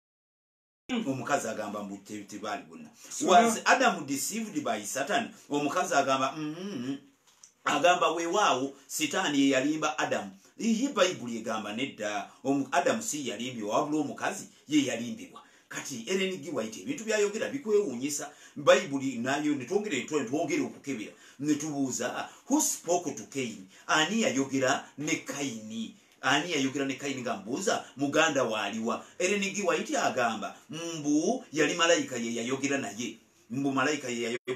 omukazi agamba mbu tebali bonna was Adam deceived by Satan omukazi agamba mm agamba weewaawo sitaani ye yalimba Adamu iyi bayibuli egamba nedda Adamu si yalimbibwa wabula omukazi ye yalimbibwa kati Ellen G. White ebintu byayogera bikwewuunyisa bayibuli nayo netwongere twongere okukebera netubuuza who spoke to Cain ani yayogera ne Kaini ani yayogera ne Kaini ngambuuza muganda waaliwa Ellen G. White agamba mbu yali malayika ye yayogera naye mbu malayika ye yayogera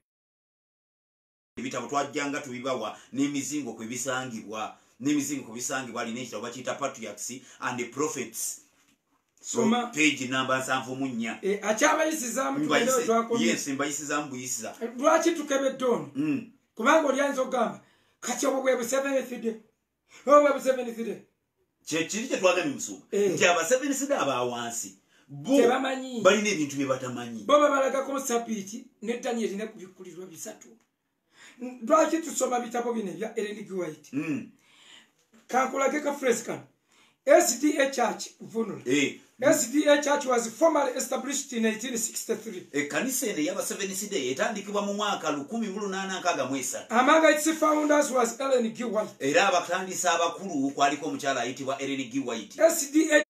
ebitabo twajjanga tubibawa n'emizingo kwe bisangibwa n'emizingo kwe bisangibwa alina ekitabo bakiyita Patriarchs and the Prophets so Soma, page number nsanvu mu nnya e akyabayisizaamu tubeerewo twakomye yes mbayisizaamu buyisiza lwaki tukebedde ono mm. kubanga oli ayinza okugamba kati obwo bwe bu Seventh Day obwo bwe bu Seventh Day kyekiri kye twagambye Musumba nti aba Seventh Day abawansi bo tebamanyi balina ebintu bye batamanyi bo babalagako sapiti ne Daniel ne kubikulirirwa bisatu lwaki tusoma bitabo bino ebya Ellen G. White mm. kankulage ka phrase kano S D A Church vunula eh. S D A Church was formally established in eighteen sixty-three. E kanisa ene yaba Seventh Day etandikibwa mu mwaka lukumi mu lunaana nkaaga mu esatu. Among its founders was Ellen G. White. Era abakandisa abakulu kwaliko omukyala ayitibwa Ellen G. White. S D A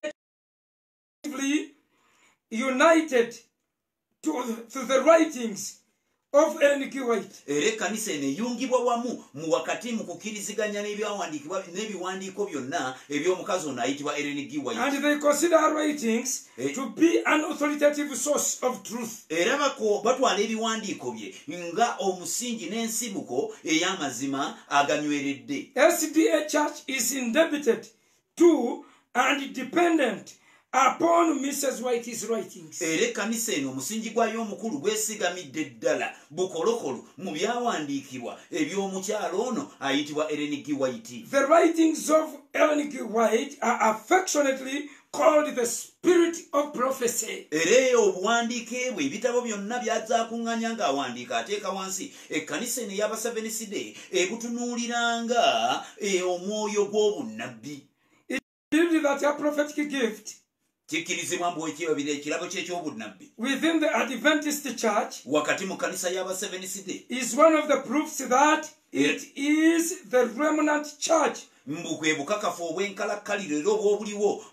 united to, to the writings of Ellen G. White. Ere kanisa ene yungibwa wamu mu wakati mu kukiriziganya n'ebyawandiikibwa n'ebiwandiiko byonna eby'omukazi ono ayitibwa Ellen G. White. And they consider writings e to be an authoritative source of truth. Era bako batwala ebiwandiiko bye nga omusingi n'ensibuko ey'amazima aganyweredde. S D A Church is indebted to and dependent upon Missus White's writings. Ere kanisa eno omusingi gwayo omukulu gwesigamidde ddala bukolokolo mu byawandiikibwa eby'omukyalo ono ayitibwa Ellen G. White. The writings of Ellen G. White are affectionately called the spirit of prophecy. Ere obuwandiike bwe ebitabo byonna byazaakuŋŋanya ng'awandiika ateeka wansi ekkanisa eno ey'aba Seventh Day ebutunuuliranga omwoyo gw'obunnabbi. It believed that a prophetic gift kikirizibwa mbu ekirabo ky'ekyobunnabbi within the Adventist church wakati mu kanisa y'aba Seventh Day is one of the proofs that it is the remnant church. Mbu kwe bukakafu obw'enkalakkaliro era obw'obuliwo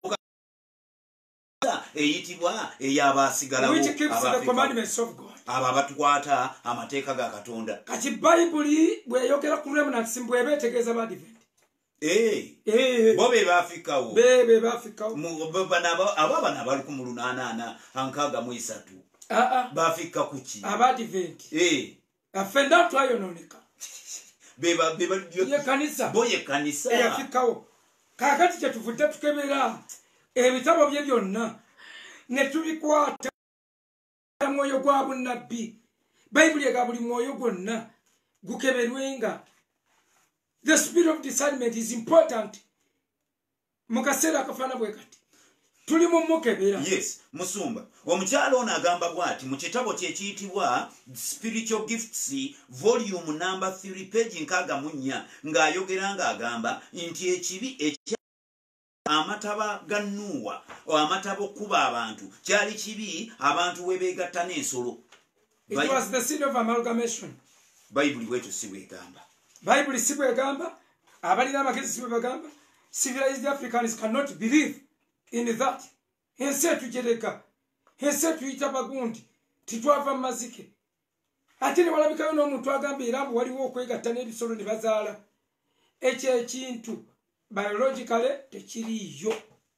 eyitibwa ey'abaasigalawo which keeps the commandments of God. abo abatukwata amateeka ga Katonda. Kati bayibuli bw'eyogera ku remnants bw'eba etegeeza b'Advent. Eh eh bo be bafikawo be be bafikawo mu bana aba bana bali ku lunaana ana ankaaga mu esatu ah ah bafika kuki abadvent eh afenda twayononeka be ba be ba ye kanisa boye kanisa e yafikawo kakati kye tuvudde tukebera ebitabo bye byonna ne tubikwata mwoyo gwa bunnabbi bayibuli ega buli mwoyo gwonna gukeberwenga. The spirit of discernment is important. Mukasera kafana bwe kati. Tuli mu mukebera. Yes, Musumba. Omukyalo ono agamba bwati mu kitabo kye kiyitibwa Spiritual Gifts volume number three page nkaaga mu nnya ng'ayogera ng'agamba nti ekibi ekya amataba ga Nuuwa amataba okuba abantu kyali kibi abantu we beegatta n'ensolo. It was the sin of amalgamation. Bayibuli bwetyo si bwegamba. Bible si bwegamba abalina amagezi si bwegamba. Civilized Africans cannot believe in that. Hense tujereka hense tuyita bagundi titwava mazike ate ne walabikayo n'omuntu agamba era mbu waliwo okwegatta n'ebisolo ne bazaala. Ekyo ekintu biologically tekiriyo.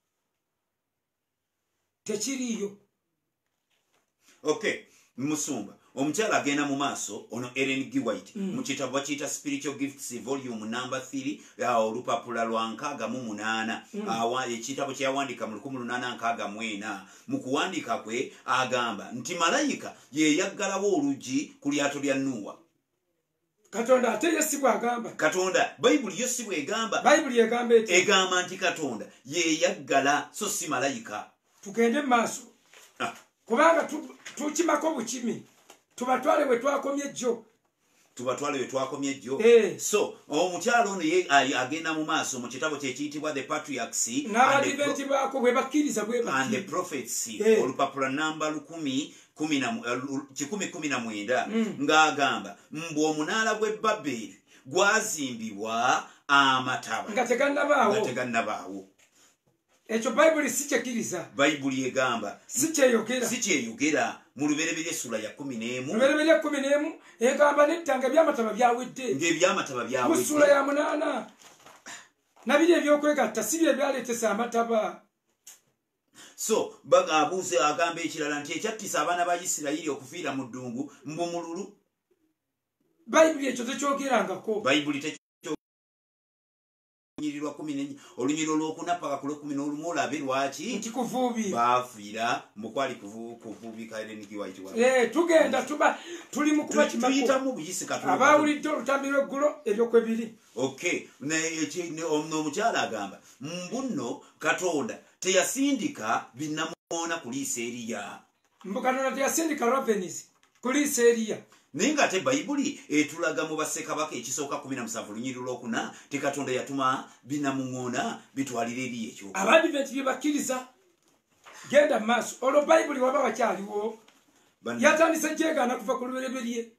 Tekiriyo. Okay, Musumba. Omukyala agenda mu maaso ono Ellen G. White mm. mu kitabo bakiyita Spiritual Gifts volume number three ya olupapula lwa nkaaga mu munaana mm. awa ekitabo kye yawandiika mu lukumi lunaana nkaaga mu ena mu kuwandiika kwe agamba nti malayika ye yaggalawo oluggi ku lyato lya Nuuwa. Katonda ate ye si bw'agamba. Katonda Bayibuli yo si bw'egamba. Bayibuli egamba eti egamba nti Katonda ye yaggala so si malayika. Tugende mu maaso ah. kubanga tukimako bukimi tubatwale we twakomye jjo. Tubatwale we twakomye jjo. Eh. So omukyalo ono ye agenda mu maaso mu kitabo kye kiyitibwa The Patriarchs n'abadiventi baako bwe bakkiriza bwe bakkiriza and the Prophets eh. olupapula namba lukumi kumi na kikumi kumi na mwenda mm. ng'agamba mbu omunaala gw'e Babeli gwazimbibwa amataba nga tegannabaawo nga tegannabaawo. Ekyo Bayibuli si kyekiriza. Bayibuli egamba si kyeyogera si kyeyogera mu lubereberye essula ya kumi n'emu lubereberye kumi n'emu egamba nettanga ebyamataba byawedde ng'ebyamataba byawedde mu ssula ya munaana nabiri ebyokwegatta si bye byaleetesa amataba. So bagabuuze agamba ekirala nti ekyattisa abaana ba Isirayiri okufiira mu ddungu mbu mululu. Bayibuli ekyo tekyogerangako. Bayibuli nyirirwa kumi n'ennya olunyiro lw'okuna paka ku lw'ekumi n'olumu olabe lwaki nti kuvuubi baafiira mu kwali kuvuubika Ellen G. White. Eh, tugenda tuba tuli mu kuba kimako tuyitamu buyisi Katonda abaawulidde olutambi lw'eggulo ebyo biri. Okay, omukyala agamba mbu nno Katonda teyasindika binnamuona kuliisa Eriya. Mbu Katonda teyasindika Ravens kuliisa Eriya. Naye ng'ate Bayibuli etulaga mu bassekabaka ekisooka kumi na musanvu lunyiriri lwokuna te Katonda yatuma binamuŋŋoona bitwalira Eriya ekyo. Abadiventi bye bakkiriza genda mu maaso olwo Bayibuli waba wakyaliwo yatandise gyegaana kuva ku lubereberye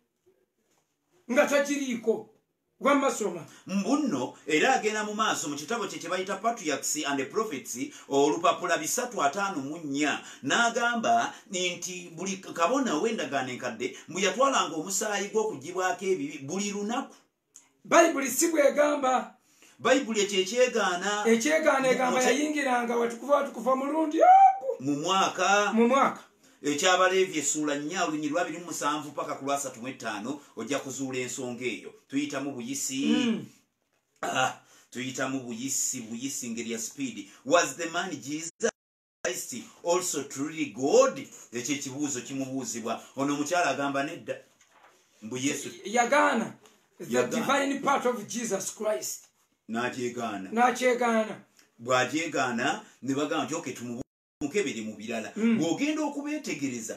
nga takiriiko gwamasoma mbu nno era agenda mu maaso mu kitabo kye kye bayita Patriarchs and the Prophets olupapula bisatu ataano mu nnya n'agamba nti buli kabona w'endagaano enkadde mbu yatwalanga omusaayi gw'okugibwako ebibi buli lunaku. Bayibuli si bw'egamba. Bayibuli ekyo ekyegaana ekyegaana egamba yayingiranga watukuva watukuva mulundi ogu mu mwaka mu mwaka ekyabaleevi essuula nnya olunyiri lwa abiri mu musanvu paka ku lwasatu mu etaano ojja kuzuula ensonga eyo. Tuyitamu buyisi mm. ah, tuyitamu buyisi buyisi ngeri ya speed. Was the man Jesus Christ also truly God? Ekyo ekibuuzo kimubuuzibwa ono omukyala agamba nedda mbu Yesu yagaana the divine part of Jesus Christ n'akyegaana n'akyegaana bw'akyegaana ne bagamba nti oke tumubu mukebere mu birala bw'ogenda okubeetegereza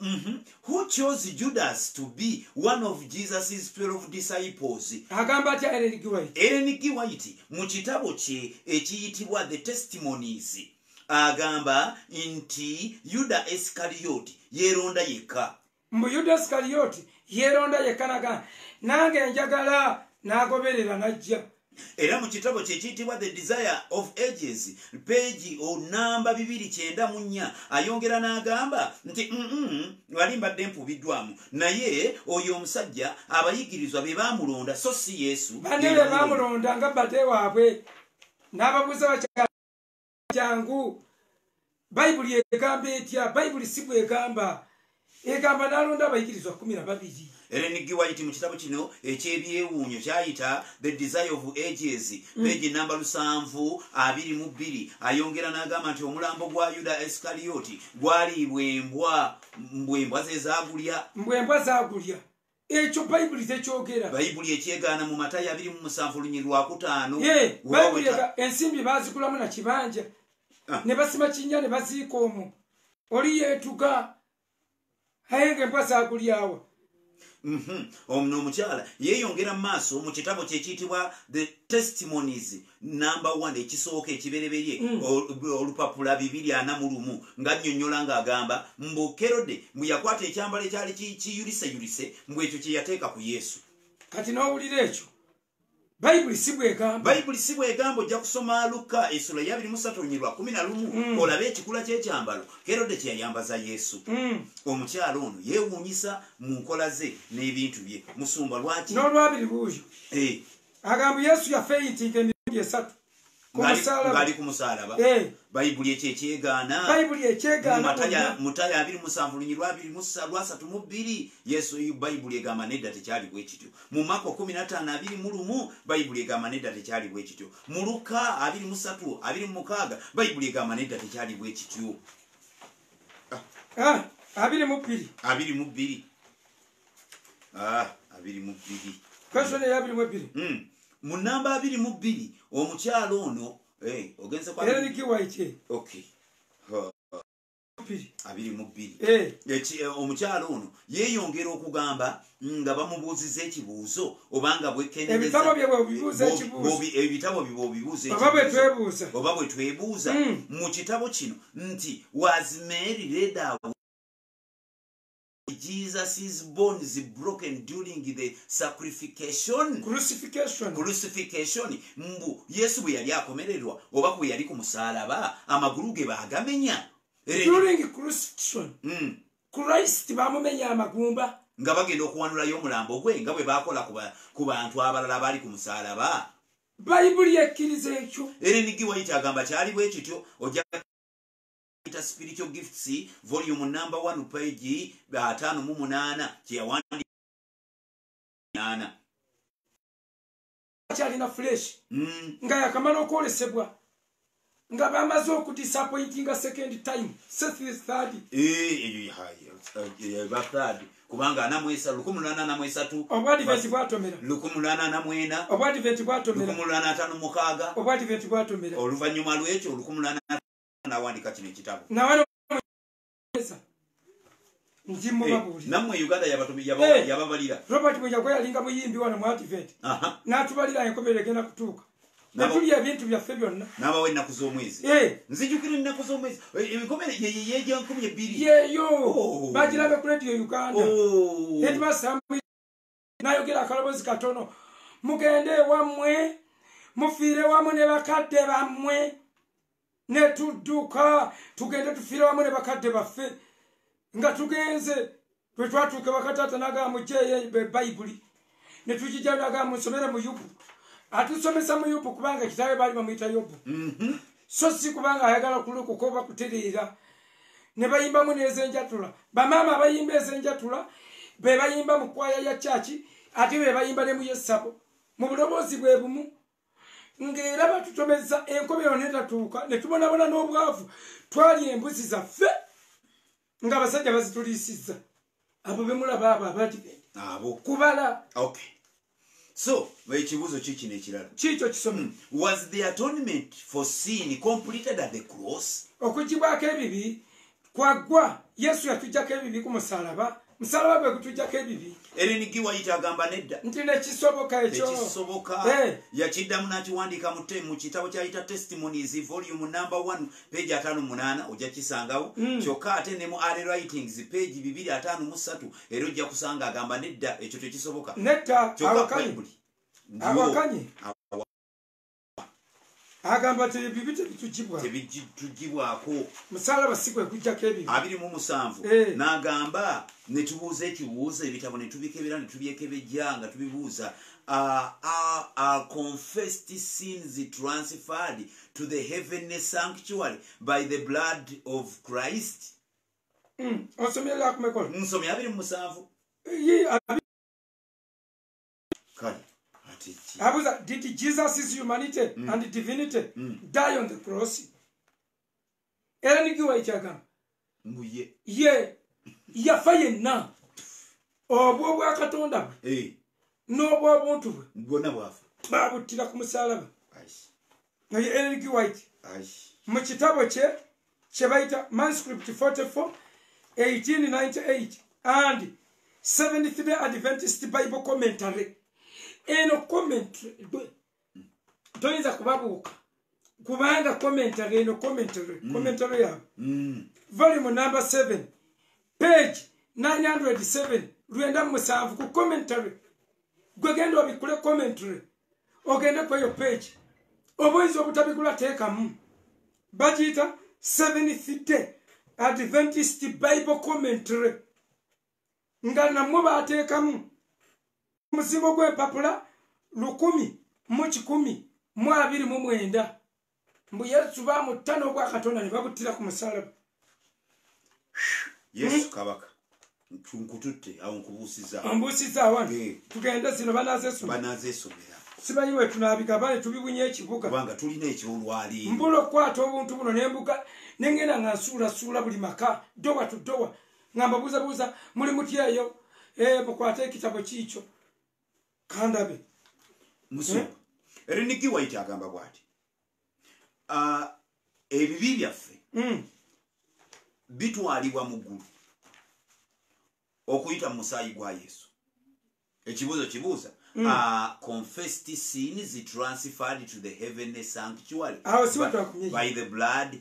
who chose Judas to be one of Jesus's twelve disciples. agamba atya Ellen G. White. Ellen G. White mu kitabo kye ekiyitibwa The Testimonies agamba nti Yuda Iscariot yeeronda yekka. Mbu Yuda Iscariot yeeronda yekka naga nange njagala n'agoberera najja. Era mu kitabo kye kiyitibwa The Desire of Ages page o namba bibiri kyenda mu nnya ayongera n'agamba nti mm wali mbadde mpubiddwamu naye oyo omusajja abayigirizwa be baamulonda so si Yesu. Banne be baamulonda nga badde waabwe n'ababuuza bakyangu Bayibuli egamba etya. Bayibuli si bw'egamba egamba n'alonda abayigirizwa kumi na babiri. Ellen G. White mu kitabo kino ekyebyewuunyo kyayita The Desire of Ages page namba lusanvu abiri mu bbiri ayongera n'agamba nti omulambo gwa Yuda Iscariot gwaliibwa embwa mbwembwa ze zaagulya mbwembwa zaagulya. Ekyo Bayibuli tekyogera. Bayibuli ekyegaana mu Matayo abiri mu musanvu olunyiri lwa kutaano. Bayibuli ensimbi baazigulamu na kibanja ne basima kinnya ne baziika omwo oli yeetuga aye ng'embwa zaagulyawa. Mhm omno omukyala yeeyongera mu maaso mu kitabo kye kiyitibwa The Testimonies number one ekisooka ekibereberye olupapula bibiri ana mu lumu ng'annyonnyola ng'agamba mbu Kerode mbu yakwata ekyambalo ekyali kiyuliseyulise mbu ekyo kye yateeka ku Yesu. Kati n'owulira ekyo Bible sibwe gamba Bible sibwe gamba ojja kusoma Luka essula ya abiri mu ssatu onyirwa kumi na lumu mm. olabe ekikula ky'ekyambalo Kerode kye yayambaza Yesu mm. omukyalo ono yeewuunyisa mu nkola ze n'ebintu bye musumba lwaki n'olwabiri buuyo eh agamba Yesu yafeyitinga emirundi esatu ngali ku musalaba eh Bible ekye kyegaana Bible ekyegaana Mataya Mutaya abiri mu sanvu lunyirwa abiri mu ssatu mu bbiri Yesu iyi Bible egamba nedda tekyali bwe kityo mu Mako kumi na ttaano abiri mu lumu Bible egamba nedda tekyali bwe kityo mu Luka abiri mu ssatu abiri mu mukaaga Bible egamba nedda tekyali bwe kityo ah abiri mu bbiri abiri mu bbiri ah abiri mu bbiri question ya abiri mu bbiri mm mu namba abiri mu bbiri omukyalo ono eh ogenze kwa era nikiwa iche okay abiri mu bbiri eh echi omukyalo ono yeeyongera okugamba nga bamubuuziza ekibuuzo obanga bwekeneza ebitabo bye bibuuza ekibuuzo ebitabo bye bibuuza ekibuuzo oba bwe twebuuza oba bwe twebuuza mu kitabo kino nti was Mary read out Jesus' bones broken during the sacrification crucifixion crucifixion mbu Yesu bwe yali akomererwa oba bwe yali ku musalaba amagulu ge baagamenya during crucifixion mm. Christ bamumenya amagumba nga bagenda okuwanulayo omulambo gwe nga bwe bakola ku bantu abalala bali ku musalaba Bible yekkiriza ekyo era nigi wayita agamba kyali bwe kityo ojja Spiritual Gifts volume number one page atano mu munana kyawandi nana kyalina flesh mm. nga yakamala okwolesebwa nga bamaze okudisappointinga second time third eh eh ba third kubanga anamwesa lukumu lana namwesatu obwadiventi bwatomera lukumu lana namwena obwadiventi bwatomera lukumu lana atano mukaaga obwadiventi bwatomera oluvanyuma lwekyo lukumu lana nawandika kino ekitabo nawano njimo babuli namwe Uganda yabatumbi yababalira Robert Mujagwa yalinga muyimbi wana mu advent aha natubalira enkomere gena kutuuka natuli ebintu byaffe byonna nabawe ennaku z'omwezi nzijukira ennaku z'omwezi enkomere yeyeja nkumi ebbiri yeyo bagirabe ku radio Uganda edibasa nayogera akalobozi katono mugende wamwe mufiire wamu ne bakadde bamwe ne tudduka tugende tufiire wamu ne bakadde baffe nga tugenze twe twatuuke bakatata naga mujeye Bible ne tujija naga musomere mu Yubu atusomesa mu Yubu kubanga kitabe bali bamuyita Yobu mhm so si kubanga ayagala kuluku koba kutereera ne bayimba mu nezenjatula bamama bayimba ezenjatula be bayimba mu kwaya ya chachi ati be bayimba ne mu yesabo mu bulobozi bwe bumu ngera batutomeza enkomero netatuuka ne tubona bona n'obwavu twali embuzi zaffe nga abasajja bazitulisiza abo bemulaba abo abadiventi abo kubala okay so ekibuuzo kiki n'ekirala kikyo kisome was the atonement for sin completed at the cross okugibwako ebibi kwagwa Yesu yatujjako ebibi ku musalaba musalaba gwe gutujjako ebibi erenigi wayita agamba nedda nti nekisoboka ekyo ekisoboka yakiddamu n'akiwandiika mu kitabo kyayita testimonies volume number one page atano munana ojja kisangawo kyokka ate ne mu R writings page bibiri atano mu ssatu era ojja kusanga agamba nedda ekyo tekisoboka nedda awakanye awakanye agamba te bibi tebitujibwa tebitujibwako musalaba sikwe kujjako ebibi abiri mu musanvu n'agamba ne tubuuza ekibuuzo ebitabo ne tubikebera ne tubyekebejja nga tubibuuza are confessed sins transferred to the heavenly sanctuary by the blood of Christ osomera akumekolo nsomera abiri mu musanvu kale Abuza, did Jesus' humanity mm. and divinity mm. die on the cross? Era nikiwa ichagamba. Mbuye. Ye, yafa yenna. Obwo bwa Katonda bwe. Eh. N'obwo obuntu bwe. Bwonna bwafa. Babuttira ku musalaba. Aish. Naye Eric White. Aish. Mu kitabo kye kye bayita Manuscript forty-four, eighteen ninety-eight and Seventh-day Adventist Bible Commentary. Eno commentary toyinza kubabuuka kubanga commentary eno commentary mm. commentary yabo mm. volume number seven page nine hundred seven lwenda musanvu ku commentary gwegenda obikule commentary ogende kweyo page obuyinza obutabigula teekamu bagiyita seventh day Adventist Bible Commentary nga namwe baateekamu omuzingo gw'empapula lukumi mu kikumi mu abiri mu mwenda mbu Yesu baamutta n'obwa Katonda ne babuttira ku musalaba. Yesu kabaka nkututte awo nkubuusiza ombuusiza wano tugende zino banazeesomera banazeesomera simanyi we tunaabigaba ne tubibunye ekibuga kubanga tulina ekiwulwali mbula okukwata obuntu buno nembuga nengenda nga nsuulasuula buli maka dowa tudowa nga mbabuuzabuuza muli mutyeyo mukwate ekitabo kiikyo kandabe musumba Erniki White agamba bw'ati ebibi byaffe bitwalibwa mu ggulu okuyita mu musaayi gwa Yesu. Ekibuuzo kibuuza confessed sins transferred to the heavenly sanctuary by, by the blood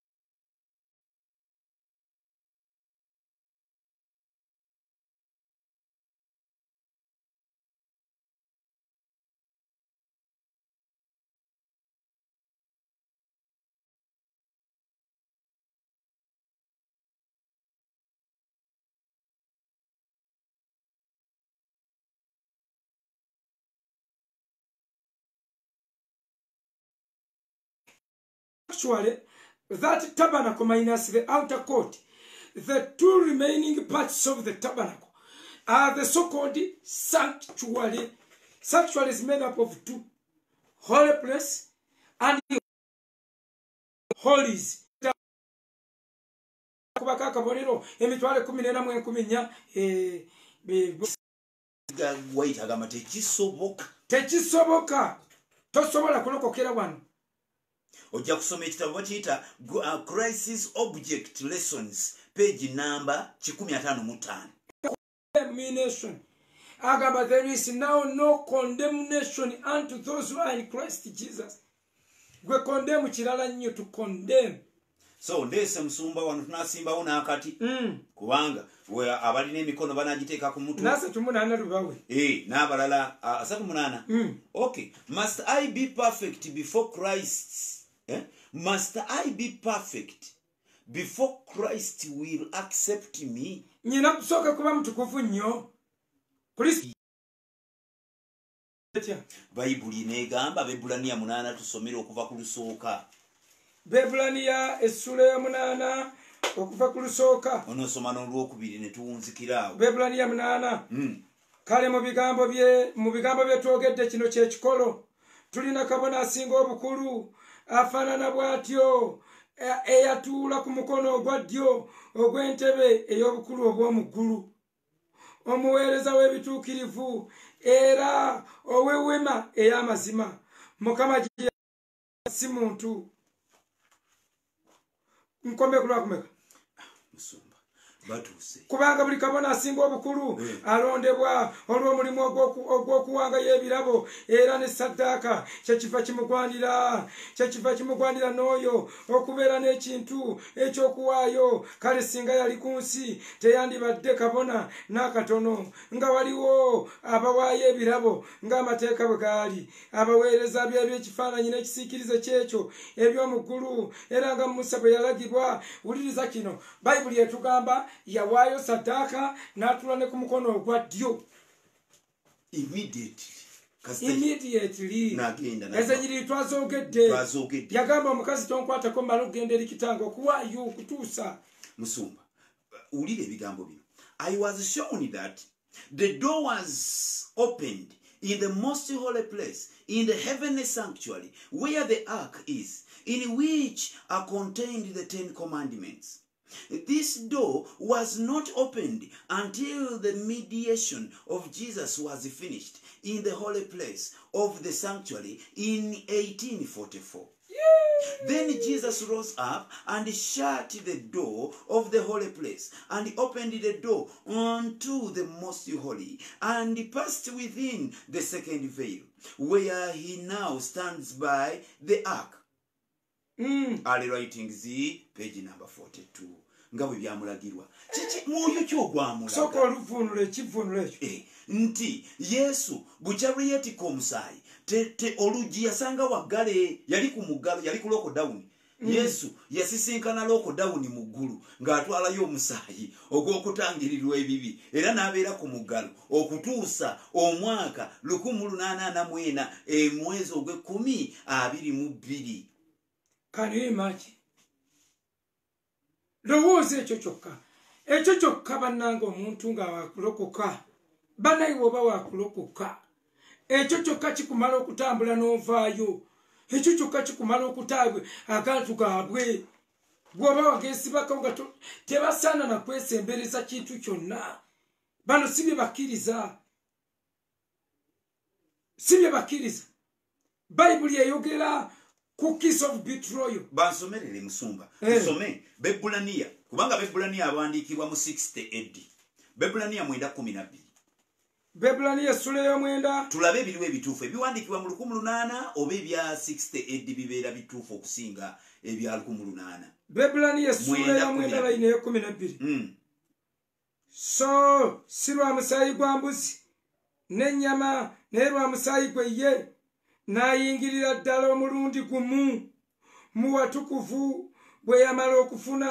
actually that tabernacle minus the outer court, the two remaining parts of the tabernacle are the so-called sanctuary. Sanctuary is made up of two: holy place and holies. Kubaka kabonero emitwale kumi n'ena mu enkumi nnya White agamba tekisoboka tekisoboka tosobola kulokokera wano. Ojja kusoma ekitabo bakiyita Crisis Object Lessons page number kikumi ataano mu ttaano. Condemnation. Agamba there is now no condemnation unto those who are in Christ Jesus. Gwe condemn kirala nnyo to condemn. So ndese musumba wano tunasimbawo n'akati mm. kubanga we abalina emikono banagiteeka ku mutwe nasatu munaana lubawe eh n'abalala asatu munaana mm. Okay, must I be perfect before Christ? Eh? Must I be perfect before Christ will accept me? Nyina kusooka kuba mutukuvu nnyo. Kristo Bayibuli negamba Bebulaniya munaana tusomere okuva ku lusooka. Bebulaniya essula ya munaana okuva ku lusooka. Onosoma n'olwokubiri ne tuwunzikiraawo. Bebulaniya munaana. Mm. Kale mu bigambo bye mu bigambo bye twogedde kino kye kikolo. Tulina kabona asinga obukulu afaanana bw'atyo eyatuula ku mukono ogwa ddyo ogw'entebe ey'obukulu obw'omu ggulu. Omuweereza w'ebituukirivu era ow'ewema ey'amazima. Mukama gye si muntu. Nkombe kulwa kumeka. Musumba batuuse. Kubanga buli kabona asinga obukulu alondebwa olw'omulimu ogw'okuwanga y'ebirabo era ne saddaaka kyekiva kimugwanira kyekiva kimugwanira n'oyo okubeera n'ekintu ekyokuwaayo. Kale singa yali ku nsi teyandibadde kabona n'akatono nga waliwo abawaayo ebirabo ng'amateeka bwe gaali abaweereza by'ekifaananyi n'ekisiikirize kyekyo eby'omu ggulu era nga Musa bwe yalagibwa. Wuliriza kino Bayibuli etugamba yawaayo saddaaka n'atula ne ku mukono ogwa ddyo. Immediately. Immediately. Nagenda ezenyiri twazoogedde yagamba omukazi tonkwatako mmala okugenda eri kitange okuwaayo okutuusa. Musumba wulira ebigambo bino. I was shown that the door was opened in the most holy place, in the heavenly sanctuary, where the ark is, in which are contained the Ten Commandments. This door was not opened until the mediation of Jesus was finished in the holy place of the sanctuary in eighteen forty-four. Then Jesus rose up and shut the door of the holy place and opened the door unto the most holy and passed within the second veil, where he now stands by the ark. Mm. Early writings, page number forty-two. Nga bwe byamulagirwa. Kiki mwoyo ky'ogwamulaga. Soko oluvuunula ekivuunula ekyo. Eh, nti Yesu bukya bwe yeetikka omusaayi tete oluji yasanga wagale yali ku mugalo yali ku lockdown mm. Yesu yasisinkana lockdown mu ggulu ng'atwala yo omusaayi ogw'okutangirirwa ebibi era n'abeera ku mugalo okutuusa omwaka lukumi lunaana ana mu ena emwezi ogw'ekkumi abiri mu bbiri. Can you imagine? Lowooza ekyo kyokka ekyo kyokka bannanga omuntu nga wakulokoka banayiwe oba wakulokoka ekyo kyokka kikumala okutambula n'ovaayo ekyo kyokka kikumala okutaabwe akantu gaabwe bw'oba wageesibako nga tebasaana nakwesembereza kintu kyonna. Bano si bye bakkiriza si bye bakkiriza. Bayibuli eyogera ku kiss of betrayal. Bansomerere musumba tusome Bebulaniya kubanga Bebulaniya awandiikibwa mu sixty A D. Bebulaniya mwenda kumi na bbiri. Bebulaniya essula ey'omwenda tulabe ebiriwo ebituufu ebiwandiikibwa mu lukumi lunaana oba ebya sixty A D bibeera bituufu okusinga ebya lukumi lunaana. Bebulaniya essula ey'omwenda layini ey'ekkumi na bbiri. So si lwa musaayi gwa mbuzi n'ennyama naye lwa musaayi gwe ye n'ayingirira ddala omulundi gumu mu watukuvu bwe yamala okufuna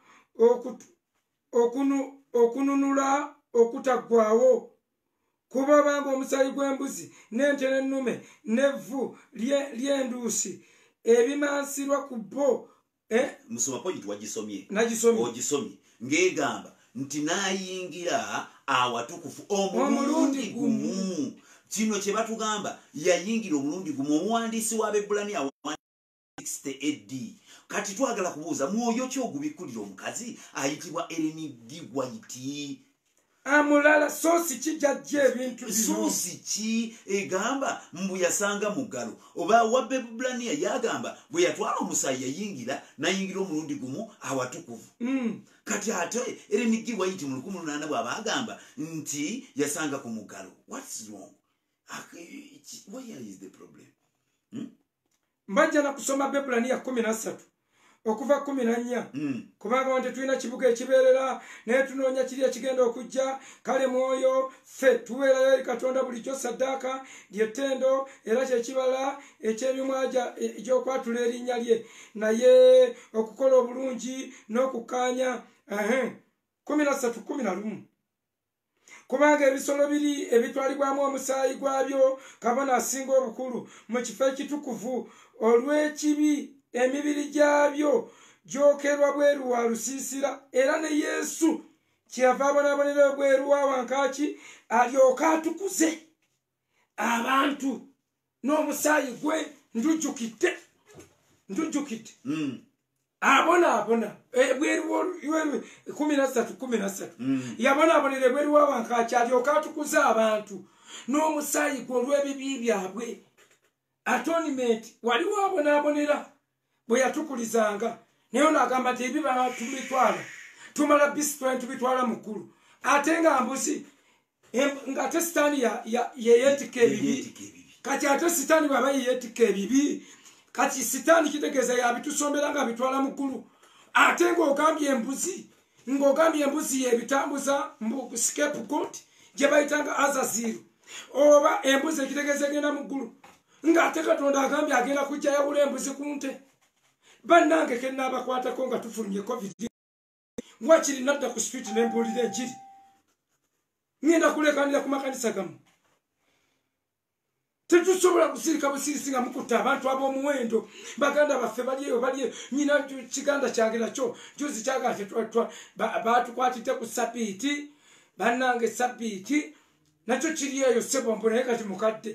okununula okutaggwaawo. Kuba banga omusaayi gw'embuzi n'ente n'ennume n'evvu ly'enduusi ebimansirwa ku bo. Musoma point wagisomye nagisomye ogisomye ng'egamba nti n'ayingira awatukufu omulundi gumu. Kino kye batugamba yayingira omulundi gumu. Omuwandiisi wa Bebulaniya sixty A D. Kati twagala kubuuza mwoyo ki ogubikkulira omukazi ayitibwa Ellen G. White? Amulala sosi kijajja ebintu bino. Sosi ki egamba mbu yasanga mugalo oba wa Bebulaniya yagamba bwe yatwala omusaayi yayingira nayingira omulundi gumu awatukuvu. Mm. Kati ate Ellen G. White mu lukumi lunaana bw'aba agamba nti yasanga ku mugalo. What's wrong? Where is the problem? Hmm? Mbajja na kusoma Bebulaniya kumi na ssatu okuva kumi na nnya. Mm. Kubanga wante tulina kibuga ekibeerera naye tunoonya kiri ekigenda okujja. Kale mwoyo ffe tuweerayo eri Katonda bulijjo saddaaka ly'ettendo era kyekibala eky'ebimwaja egy'okwatula erinnya lye naye okukola obulungi n'okukkaanya. kumi na ssatu kumi na lumu. Kubanga ebisolo biri ebitwalibwamu omusaayi gwabyo kabona asinga obukulu mu kifo ekitukuvu olw'ekibi emibiri gyabyo gyokerwa bweru wa lusiisira. Era ne Yesu kyeyava abonaabonera bweru wa wankaaki alyoke atukuze abantu n'omusaayi gwe. Ndujjukidde ndujjukidde abonaabona ebweru kumi na ssatu kumi na ssatu yabonaabonera ebweru wa wankaaki alyoke atukuze abantu n'omusaayi gwe olw'ebibi byabwe. Atonement waliwo abonaabonera bwe yatukulizanga naye n'agamba nti ebiba tubitwala tumala bisitwani tubitwala mu ggulu ate nga mbuzi ng'ate sitaani yeyeetika ebibi. Kati ate sitaani bw'aba yeyeetika ebibi kati sitaani kitegeeza yabitusombera nga bitwala mu ggulu ate ng'ogambye embuzi ng'ogambye embuzi yebitambuza mu scapegoat gye bayitanga Azaziru oba embuzi ekitegeeza egenda mu ggulu ng'ate Katonda agambye agenda kujja yawula embuzi ku nte. Bannange ke nnaabakwatako nga tufulumye covid wakiri nadda ku street n'embuulira enjiri ngenda kulekanira ku makanisa gamu. Tetusobola kusirika busirisi nga mukutta abantu ab'omuwendo baganda baffe bali eyo bali eyo. Nyina kiganda kyange nakyo juzi kyaga baatukwatidde ku sapiiti bannange sapiiti nakyo kiri eyo sebombo naye kati mukadde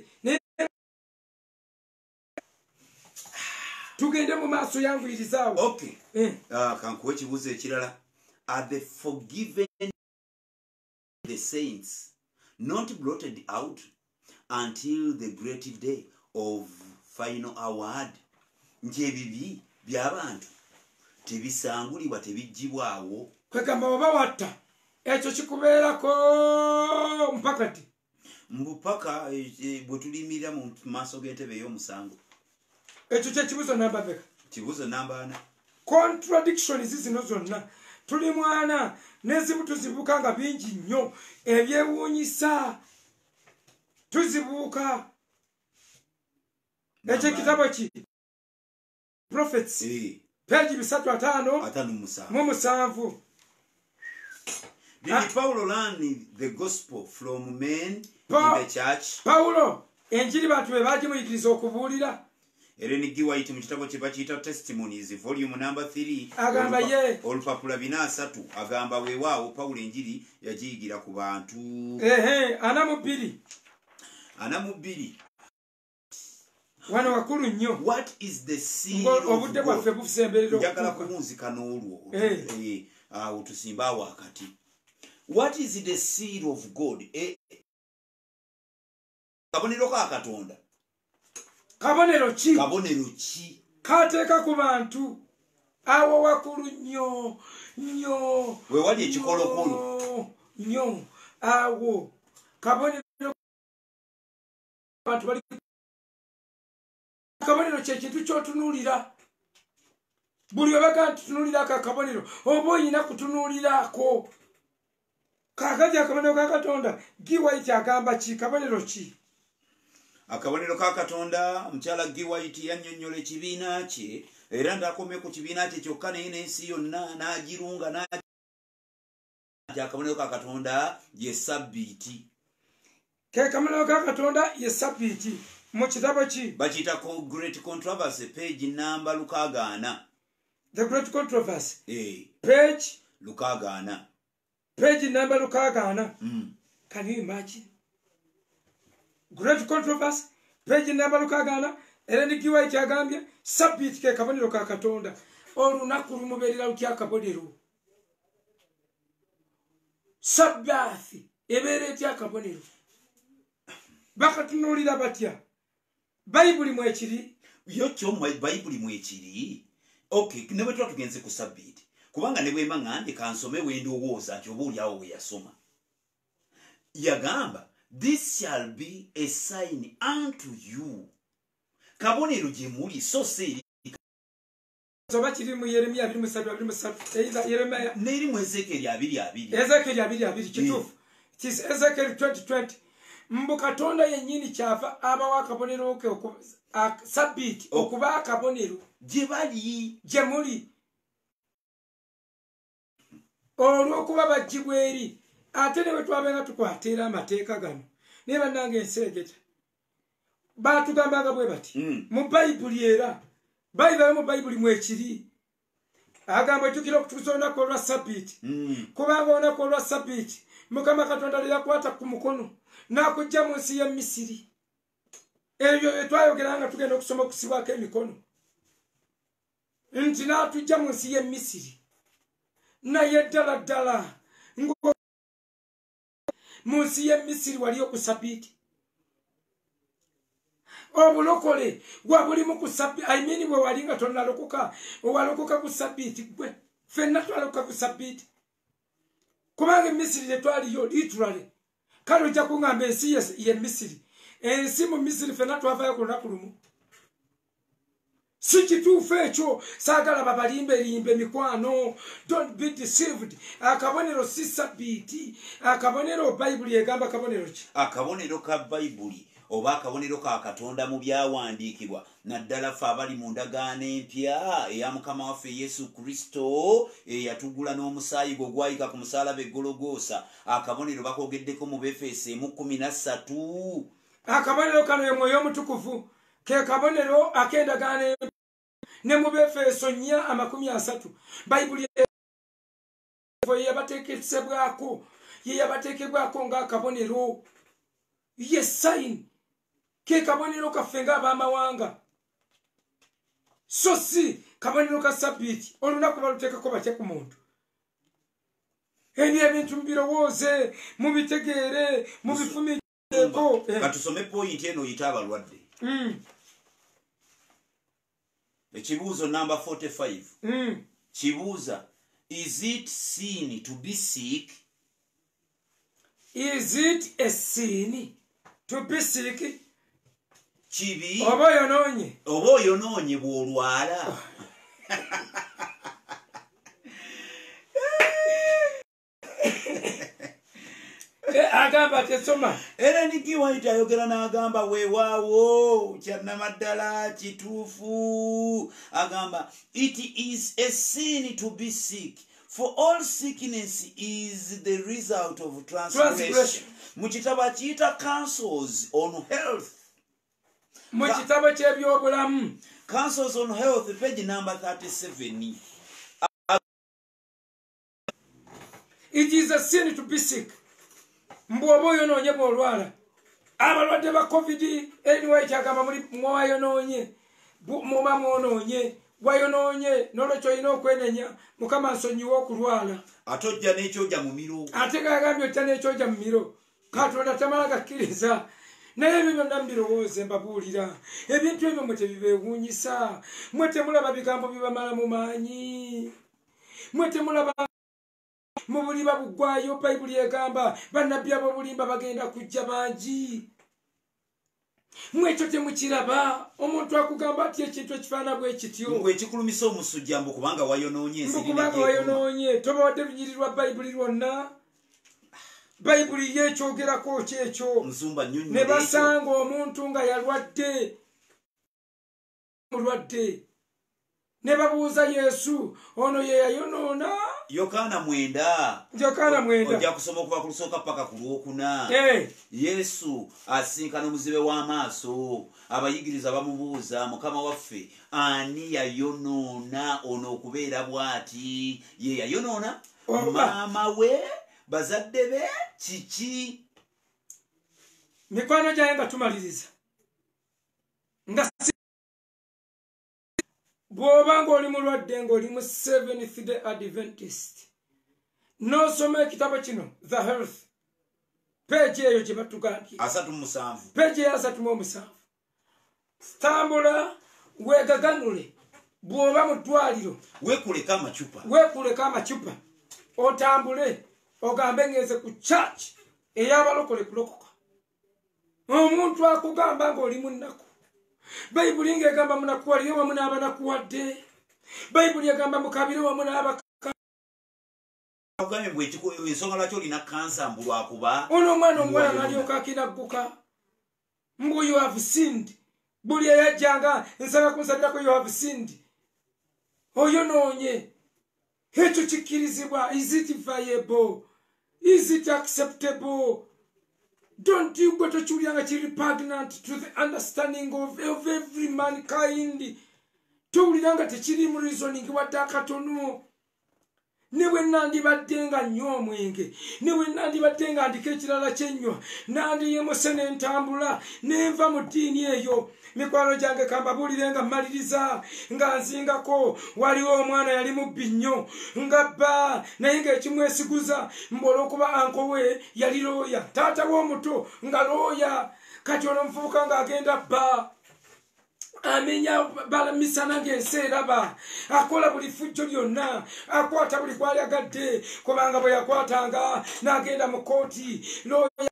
tugende mu maaso yanguyirizaawo. Okay. Kankuwa ekibuuzo ekirala. Are the forgiven the saints not blotted out until the great day of final award? Nti ebibi by'abantu tebisangulibwa tebiggyibwawo. Kwegamba oba watta ekyo kikubeerako mpaka ddi? Mbupaka bwe tulimirira mu maaso g'entebe ey'omusango. Ekyo kye kibuuzo namba beka? Kibuuzo namba ana. Contradictions zino zonna tuli mwana n'ezibu tuzibuuka nga bingi nnyo ebyewuunyisa tuzibuuka ekyo kitabo ki Prophets eh page bisatu atano atano musanvu mu musanvu. Did Paulo learn the gospel from men Pa in the church? Paulo enjiri bantu be baje muyigiriza okubuulira. Ellen G. White mu kitabo kye bakiyita Testimonies volume number three agamba ye olupapula bina asatu agamba weewaawo Paulo enjiri yagiyigira ku bantu ehe ana mu bbiri ana mu bbiri wano wakulu nnyo. What is the seal of obudde bwaffe busemberera njagala kuwunzika n'olwo awo tusimbaawo akati. What is the seal of God? Eh, kabonero ka Katonda. Kabonero ki? Kabonero ki? Kateeka ku bantu awo wakulu nnyo nnyo. We wali ekikolokolo nnyo awo kabonero bantu bali kabonero kye kintu ky'otunuulira. Buli obaga nti tunuulira aka kabonero oba oyina kutunuulirako. Kakati akabonero ka Katonda G. White agamba ki kabonero ki? Akabonero ka Katonda mukyala G. White yannyonnyola ekibiina kye era ndakomye ku kibiina kye kyokka naye n'ensi yonna n'agirunga n'agi akabonero ka Katonda ye Sabbiiti. Ke kabonero ka Katonda ye Sabbiiti mu kitabo ki? Bakiyita Great Controversy page number lukaaga ana. The Great Controversy eh page lukaaga ana. Page number lukaaga ana. Mm. Can you imagine? Great Controversy page number lukaaga ana. Ellen G. White agambye Sabbiiti ke kabonero ka Katonda olunaku lumubeerera lutya kabonero. Sabbathi ebeera etya kabonero. Bakatunuulira batya? Bayibuli mwekiri yo kyo mu Bayibuli mwekiri. Okay, ne bwe tuba tugenze ku Sabbiiti kubanga ne bwemba ngande kansome wendowooza nti oba oli awo we yasoma yagamba this shall be a sign unto you. Kabonero gye muli so seri soba kiri mu Yeremiya abiri mu ssatu abiri mu ssatu eiza Yeremiya n'eri mu Ezekiel abiri abiri Ezekiel abiri abiri kituufu. It is Ezekiel twenty twenty. Mbu Katonda yennyini kyava abawa akabonero ke Sabbiiti okuba akabonero gye bali gye muli olw'okuba baggyibwa eri. Ate ne bwe twabeera tukwata era amateeka gano naye bannange enseregeta baatugambanga bwe bati mu Bayibuli era Bayibuli mu Bayibuli mwekiri agamba jjukira okutuusa olunaku olwa Sabbiiti kubanga olunaku olwa Sabbiiti Mukama Katonda lwe yakwata ku mukono n'akujja mu nsi y'e Misiri. Ebyo twayogera nga tugenda okusoma okusibwako emikono nti n'atujja mu nsi y'e Misiri naye ddala ddala mu nsi y'e Misiri waliyo ku Sabbiiti. Obulokole wabulimu ku Sabbiiti. I mean bwe wali nga tonnalokoka owalokoka ku Sabbiiti gwe ffenna twalokoka ku Sabbiiti kubanga Misiri gye twaliyo literally. Kale ojja kuŋŋamba ensi y'e Misiri ensi mu Misiri ffenna twavayo ku lunaku lumu. Si kituufu ekyo saagala babalimbelimbe mikwano. Don't be deceived. Akabonero si Sabbiiti. Akabonero Bayibuli egamba kabonero ki? Akabonero ka Bayibuli oba akabonero ka Katonda mu byawandiikibwa naddala ffe abali mu ndagaano empya eya Mukama waffe Yesu Kristo eyatugula n'omusaayi gwe gwayika ku musaalaba e Gologoosa. Akabonero bakogeddeko mu Befeso emu kumi na ssatu. Akabonero kano ye Mwoyo Omutukuvu ke kabonero ak'endagaano ne mu Befeso nnya amakumi asatu. Bayibuli ye yabateekesebwako ye yabateekebwako ng'akabonero ye sign ke kabonero kaffe ng'abamawanga. So si kabonero ka Sabbiiti olunaku baluteekako batya ku muntu. Ebyo ebintu mubirowooze mubitegeere mubifumieko. Katusome point eno oyita abalwadde. Ekibuuzo number forty-five. Kibuuza, is it sin to be sick? Is it a sin to be sick? Kibi oba yonoonye oba oyonoonye bw'olwala. agamba tesoma Ellen G. White ayogera n'agamba weewaawo kyannamaddala kituufu agamba it is a sin to be sick for all sickness is the result of transgression. Mu kitabo akiyita counsels on health. Mu kitabo ky'ebyobulamu. Counsels on health page number thirty-seven. It is a sin to be sick. Mbwobo yonoonye bw'olwala. Abalwadde ba COVID anyway kyagamba muli mwayonoonye. Muba mwonoonye. Wayonoonye n'olwekyo olina okwenenya Mukama nsonyiwa okulwala. Ate ojja n'ekyojja mu miro. Ate gagambye ojja n'ekyojja mu miro. Katonda tamala gakkiriza. Naye ebyo byonna mbirowooze mbabuulira. Ebintu ebyo mwe tebibeewuunyisa. Mwe temulaba bigambo bibamala mu maanyi. Mwe temulaba mu bulimba buggwayo Bayibuli egamba bannabbi ab'obulimba bagenda kujja bangi. Mwekyo temukiraba omuntu akugamba ati ekintu ekifaana bwe kityo. Ngwe ekikulumisa omusujja mbu kubanga wayonoonye ensiri kubanga wayonoonye tobawadde lunyiriri Bayibuli lwonna. Bayibuli yekyogerako kyekyo. Nsumba nnyonnyo ne basanga omuntu nga yalwadde mulwadde ne babuuza Yesu ono ye yayonoona. Yokaana mwenda. Yokaana mwenda. Ojja kusoma okuva ku lusooka paka ku lwokuna. Eh. Yesu asinkana omuzibe w'amaaso. Abayigiriza bamubuuza Mukama waffe ani yayonoona ono okubeera bw'ati? Ye yayonoona? Maama we? Bazadde be? Kiki? Mikwano gyange nga tumaliriza. Nga bw'oba ng'oli mulwadde ng'oli mu Seventh Day Adventist n'osoma ekitabo kino The Health peegi eyo gye batugambye asatu mu musanvu peegi eyo asatu mu omusanvu tambula weegaganule bw'oba mu ddwaliro weekuleko amacupa weekuleko amacupa otambule ogambe ngenze ku church ey'abalokole kulokoka. Omuntu akugamba ng'oli mu nnaku Bayibuli ng'egamba munakuwalire wamu n'abanakuwadde. Bayibuli egamba mukabire wamu n'abaka. Ogambye bwe ensonga lwaki olina kansa mbu lwakuba ono omwana omuwala n'alyoka akinagguka mbu you have sinned. Buli eyajjanga nsaba kunsalirako you have sinned. Oyonoonye. Ekyo kikkirizibwa. Is it viable? Is it acceptable? Don't you go to Juliana repugnant to the understanding of, of every mankind? Towuliranga tekiri mu reasoning wadde akatono. Ne bwe nandibadde nga nnywa omwenge, ne bwe nandibadde nga ndika ekirala kyennywa, nandiyemuse ne ntambula ne nva mu ddiini eyo. Mikwano gyange kambabuulire nga mmaliriza nga nzingako waliwo omwana yali mubbi nnyo nga bba naye ng'ekimwesiguza mbu olw'okuba anko we yali looya, taata w'omuto nga looya. Kati ono omuvubuka ng'agenda bba amenya balamisana ng'ensi eraba, akola buli fujjo lyonna, akwata buli kwalyagadde kubanga bwe yakwatanga n'agenda mu kooti looya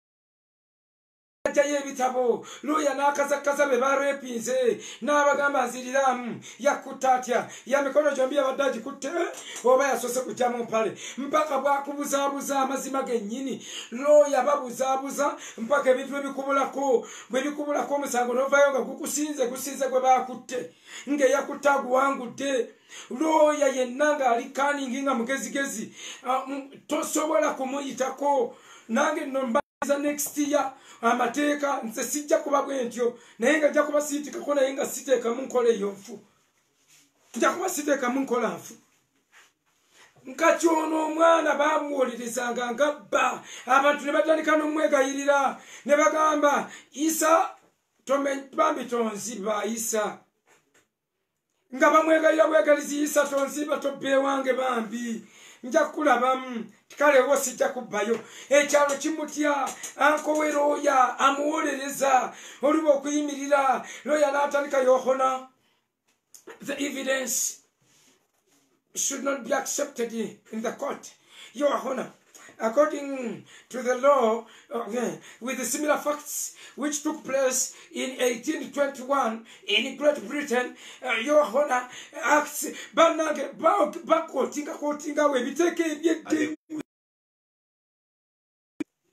jaye bitabo looya n'akazakaza be barepinze n'abagamba nziriramu yakutta atya ya mikono gyombi yabadde agikutte oba yasose kujja mu mpale mpaka bwakubuzaabuza amazima gennyini looya babuzaabuza mpaka ebintu ebikubulako bwe bikubulako omusango n'ovayo nga gukusinze gusinze gwe bakutte ng'eyakutte aguwangudde. Looya yenna ng'ali kaningi nga mugezigezi tosobola kumuyitako. Nange nno za next year amateeka nze sijja kuba bwe ntyo naye nga nja kuba siitikako naye nga siteekamu nkola eyo nfu. Nja kuba siteekamu nkola nfu. Nkati ono omwana bamuwolerezanga nga bba abantu ne batandika n'omwegayirira ne bagamba Isa bambi tonziba Isa nga bamwegayira bwegalizi Isa tonziba tobbe wange bambi nja kulabamu kale wo sijja kubbayo. Ekyalo kimutya anko we looya amuwolereza oliba okuyimirira looya n'atandika Yohana. The evidence should not be accepted in the court. Your Honor, according to the law, uh, with the similar facts which took place in eighteen twenty-one in Great Britain, uh, Your Honor, acts banage bakotinga kotinga we biteke ebyedde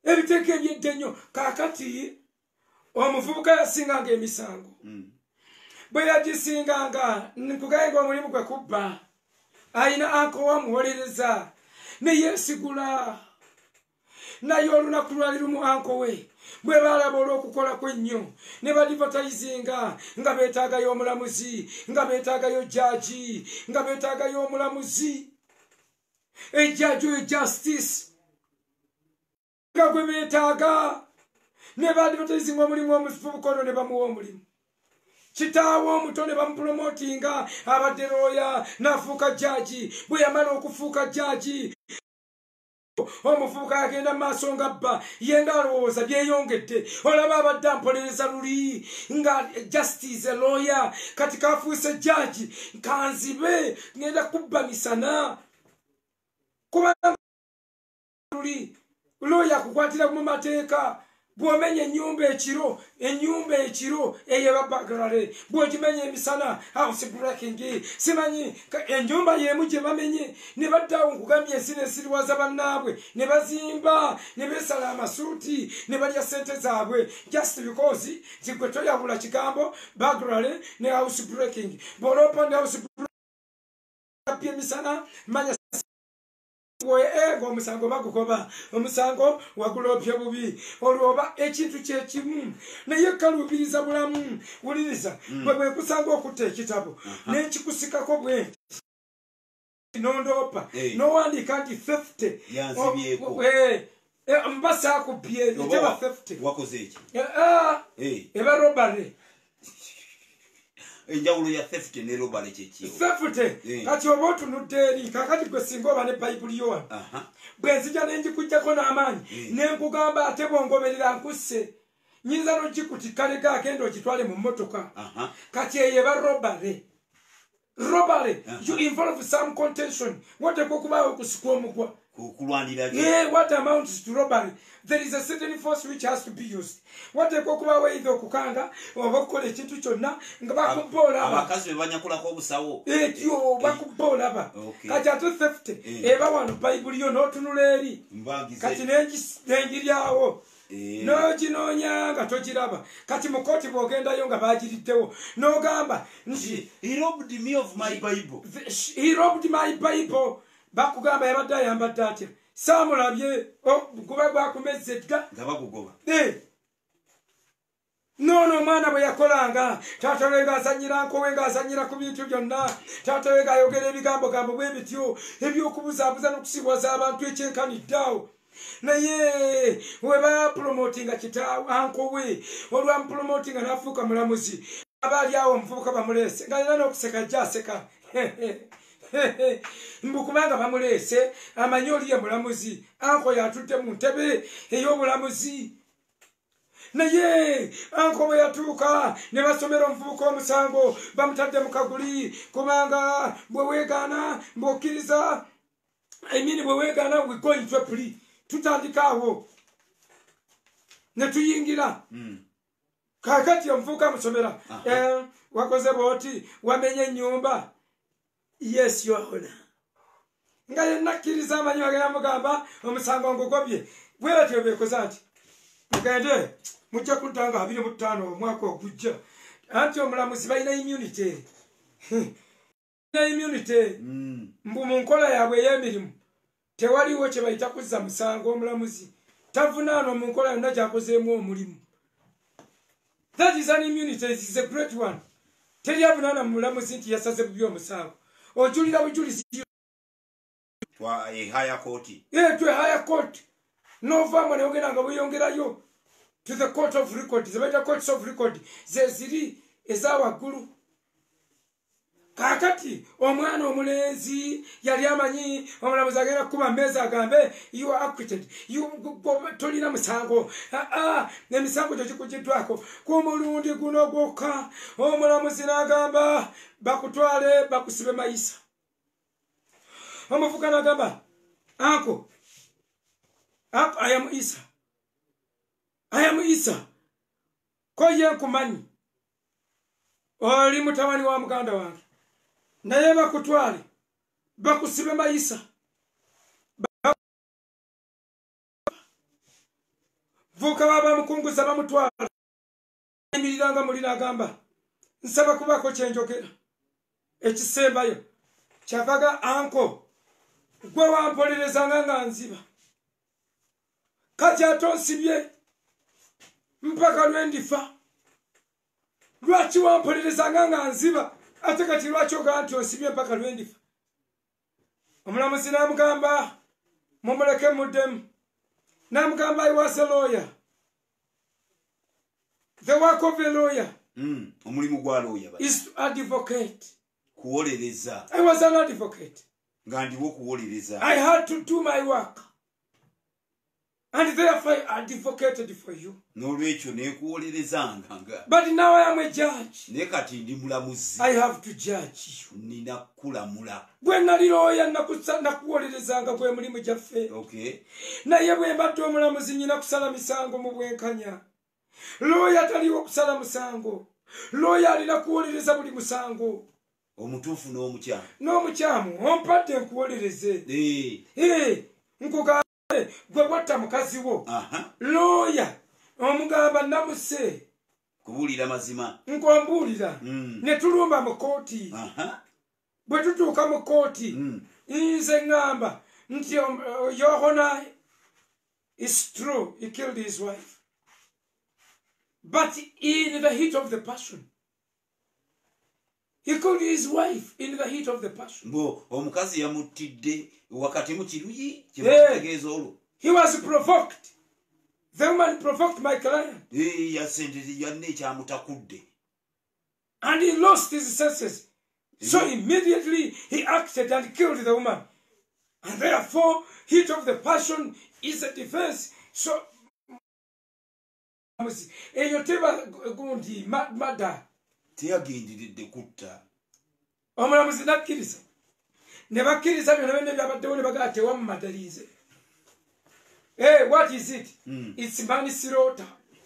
ebiteeka ebyedde nnyo kaakati omuvubuka yasinganga emisango bwe yagisinganga nkugayenga omulimu gwe kubba ayina anko wamuwolereza ne yeesigula naye olunaku lwali lumu anko we bwe balaba olw'okukola kwennyo ne badivatayizinga nga beetaagayo omulamuzi nga beetaagayo jaji nga beetaagayo omulamuzi ejjaji oyo justice nga gwe beetaaga ne badivatayizinga omulimu omuvubuka ono ne bamuwa omulimu kitaawo omuto ne bamupromotinga abadde looya n'afuuka jaji bwe yamala okufuuka jaji omuvubuka yagenda mu maaso nga bba ye nga alowooza byeyongedde olaba abadde ampolereza luli nga justice lawyer kati kafuuse jaji kanzibe ngenda kubba misana kubanga luli lawyer akukwatira mu mateeka bw'omenya ennyumba ekiro ennyumba ekiro eyeba bagrale bw'ogimenya emisana house breaking simanyi ennyumba y'emu gye bamenye ne baddawo nkugambye ensi n'esiriwaza bannaabwe ne bazimba ne beesala amasuuti ne balya ssente zaabwe just because nti toyabula kigambo bagrale ne house breaking bw'oloopa ne house breaking emisana manya ego omusango bagukoba omusango wagulopye bubi olwoba ekintu kyekimu naye kalubiriza bulamu wuliriza bwe bwe kusanga okutta ekitabo n'ekikusikako bwe nondoopa n'owandiika nti fifty mbasa akubye teba fifty eba robale enjawulo ya theft ne robale kyeki theft kati oba otunudde eri kakati gwe singa oba ne bayibuli yo wano bwe nzija ne njikugjako n'amaanyi ne nkugamba ate bwongoberera nkusse nyinza n'ogikutika lega agenda ogitwale mu mmotoka kati eyo eba robale robale you involve some contention wateekwa okubaawo okusika omugwa yeah, what amounts to robbery? There is a certain force which has to be used. What a cocoa either Kukanga or Hokole Chituchona, Bakubola. Abakazi banyakula ko busawo. Eh, you Bakubola. Kajatu theft. Eva one Bible you know to Nuleri. Katinenji Nangiriao. No Ginonya, Katochiraba. Katimokoti Bogenda Yonga Bajiteo. No Gamba. He robbed me of my Bible. He robbed my Bible. Bakugamba yabadde ayambadde atya saamulabye kuba gwakumezze dda nga bakugoba noono omwana bwe yakolanga taata we ng'asanyira nkowe ng'asanyira ku bintu byonna taata we ng'ayogera ebigambogambo bwe bityo ebyokubuzaabuza n'okusibwaza abantu ekyenkaniddeawo naye we bapromotinga kitaawe ankowe olwamupromotinga n'afuuka mulamuzi aba ali awo omuvubuka bamuleese ng'alina n'okuseka ajja aseka mbukubanga bamuleese amanyi oli ye mulamuzi anko yatudde mu ntebe ey'obulamuzi naye anko bwe yatuuka ne basomera omuvubuka omusango bamutadde mu kaguli kubanga bwe weegaana mb'okkiriza emini bwe weegaana we go into a plea tutandika awo ne tuyingira kaakati omuvubuka amusomera wakoze bw'oti wamenye ennyumba. Yes, your honor. Nga yenakkiriza amanyi bagenda mugamba omusango ngugobye bwe batyo beekoza nti mugende mujja kuntanga abiri mu ttaano omwaka ogujja anti omulamuzi balina immunity na immunity mbu mu nkola yaabwe ey'emirimu tewaliwo kye bayita kuzza musango omulamuzi tavunaano mu nkola yonna gyakozeemu omulimu. That is an immunity. It is a great one. Teri avunaana mu mulamuzi nti yasaze bubi omusango ojulira bujulizi twa e higher court yeah to a higher court no vamo ne ogenda nga buyongerayo to the court of record the better courts of record ze ziri ezawaggulu kakati omwana omulenzi yali amanyi omulamuzi agenda kuba mmeeza agambe you are acquitted you tolina musango ah n'emisango gyo gikugiddwako ku mulundi guno gwokka omulamuzi n'agamba bakutwale bakusibe mayisa. Omuvubuka n'agamba anko anko I am Isa I am Isa ko ye nkumanyi oli mutabani wa muganda wange naye bakutwale bakusibe mayisa vuka baba mukunguza bamutwala imiriranga mulina agamba nsaba kubako kyenjogera ekisembayo kyavaga anko gwe wampolerezanga nga nziba kati atonsibye mpaka lwendifa lwaki wampolerezanga nga nziba ate kati lwaki ogamba nti onsibye mpaka lwendifa omulamuzi n'amugamba mumuleke muddemu n'amugamba I was a lawyer. The work of a lawyer mm. omulimu gwa lawyer is to advocate. Kuwolereza. I was an advocate. Ngandiwo kuwolereza. I had to do my work. And therefore I advocated for you. Nolwekyo ne kuwolerezanga nga. But now I am a judge. Ne kati ndi mulamuzi. I have to judge you. Nina kulamula. Bwe nali lawyer nakusana kuwolerezanga bwe mulimu gyaffe. Okay. Naye bwe mbadde omulamuzi nyina kusala misango mu bwenkanya. Lawyer taliwo kusala musango. Lawyer alina kuwolereza buli musango. Omutuufu n'omukyamu. N'omukyamu ompadde nkuwolereze. Eh. Eh, nkuga gwe watta mukazi wo. Aha. Lawyer omugamba namuse. Kubuulira mazima. Nkwambuulira. Mm. Ne tulumba mu kooti. Aha. Bwe tutuuka mu kooti. Mm. Nze ngamba nti um, uh, your honor is true. He killed his wife. But in the heat of the passion. He killed his wife in the heat of the passion. Bo omukazi yamutidde wakati mu kiruyi kimutegeeza olwo. He was provoked. The woman provoked my client. Eh yasendeze yanne kyamutakudde. And he lost his senses. So immediately he acted and killed the woman. And therefore, heat of the passion is a defense. So eyo teba gundi mada teyagenderedde kutta. Omulamuzi nakkiriza. Ne bakkiriza byonna byonna byabaddewo ne bagamba tewammadalize. Hey, what is it? Mm. It's manslaughter.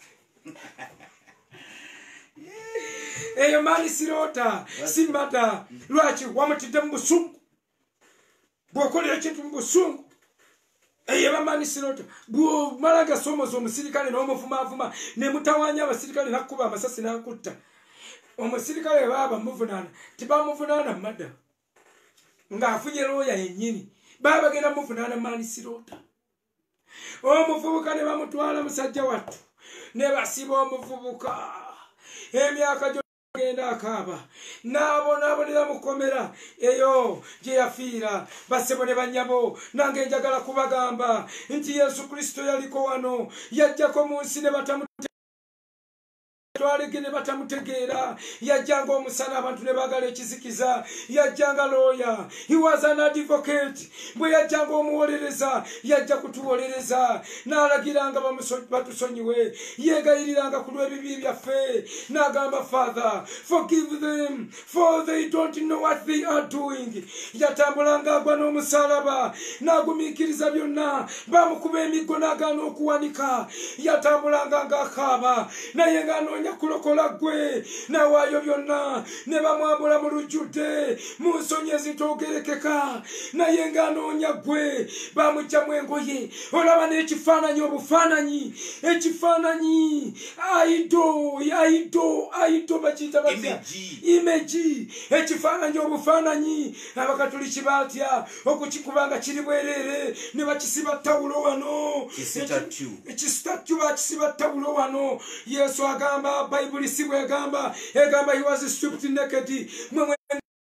Eyo manslaughter si mada. Lwaki wamutidde mu busungu. Bw'okolera ekintu mu busungu. Eyo ba manslaughter. Bw'omala somoza omusirikale n'omuvumaavuma ne mutawaanya abasirikale nakkuba amasasi n'akutta. Omusirikale baba muvunaana tibamuvunaana mada ng'afunye lawyer yennyini baba bagenda muvunaana manslaughter. Omuvubuka ne bamutwala musajja wattu ne basiba omuvubuka emyaka gyogenda akaaba n'abonaabonera mukomera eyo gye yafiira. Basebo ne bannyabo nange njagala kubagamba nti Yesu Kristo yaliko wano yajjako mu nsi ne batamu twalegene batamutegeera yajjanga omusana abantu ne bagala ekizikiza yajjanga lawyer. He was an advocate. Bwe yajjanga omuwolereza yajja kutuwolereza n'alagiranga batusonyiwe yeegayiriranga ku lw'ebibi byaffe n'agamba Father forgive them for they don't know what they are doing. Yatambulanga agwa n'omusalaba n'agumiikiriza byonna bamukuba emiggo n'agaana okuwanika. Yatambulanga ng'akaaba naye ng'anoonya kulokola gwe nawaayo byonna ne bamwambula mu lujjudde mu nsonyi ezitoogerekeka naye ng'anoonya gwe bamugyamu engoye. Olaba n'ekifaananyi obufaananyi ekifaananyi aido aido aido bakiyita batya imeji ekifaananyi obufaananyi abakatoliki batya okukikubanga kiri bwereere ne bakisiba ttawulo wano ekistatyu bakisiba ttawulo wano. Yesu agamba Bible si bwegamba egamba he was stripped naked. Mwe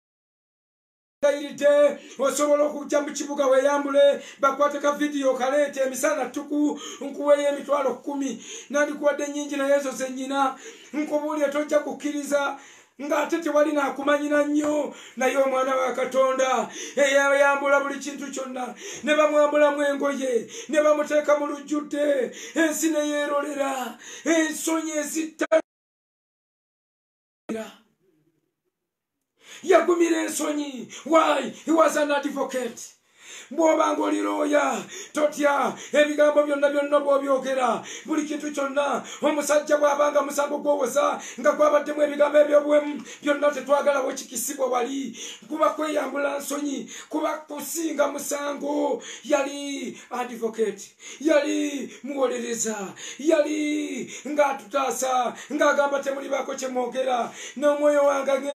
Gairite osobola okujja mu kibuga weeyambule bakwate ka video kaleete emisana tuku nkuweeyo emitwalo kumi nandikuwadde nnyingi naye ezo zennyina nkubuulire tojja kukkiriza ng'ate tewali naakumanyina nnyo naye omwana wa Katonda eyayambula buli kintu kyonna ne bamwambulamu engoye ne bamuteeka mu lujjudde ensi ne yeerolera ensonyi ezitta yagumira ensonyi. Why? He was an advocate. bw'obanga oli looya totya ebigambo byonna byonna bw'obyogera buli kintu kyonna omusajja bw'abanga musango gw'owoza nga gwabaddemu ebigambo ebyobuwemu byonna tetwagala bwekikisibwa wali kuba kweyambula nsonyi kuba kusinga musango yali advocate yali muwolereza yali ng'atutaasa ng'agamba temuli baako kye mwogera n'omwoyo wange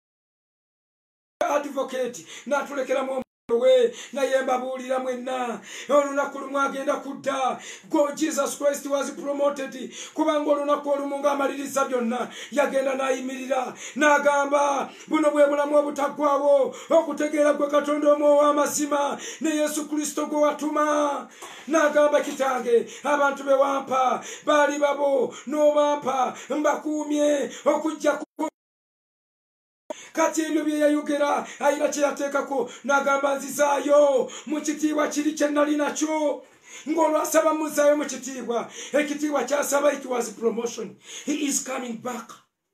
advocate n'atulekeramu we naye mbabuulira mwenna olunaku lumu agenda kudda go Jesus Christ was promoted kubanga olunaku olumu ng'amaliriza byonna yagenda n'ayimirira n'agamba buno bwe bulamu obutaggwaawo okutegeera gwe Katonda omu ow'amazima ne Yesu Kristo gwe watuma n'agamba kitange abantu be wampa baali babo n'obampa mbakuumye okujja kati ebyo bye yayogera ayina kye yateekako n'agamba nzizaayo mu kitiibwa kiri kye nali nakyo ng'olwasaba muzaayo mu kitiibwa ekitiibwa kyasaba it was promotion. He is coming back.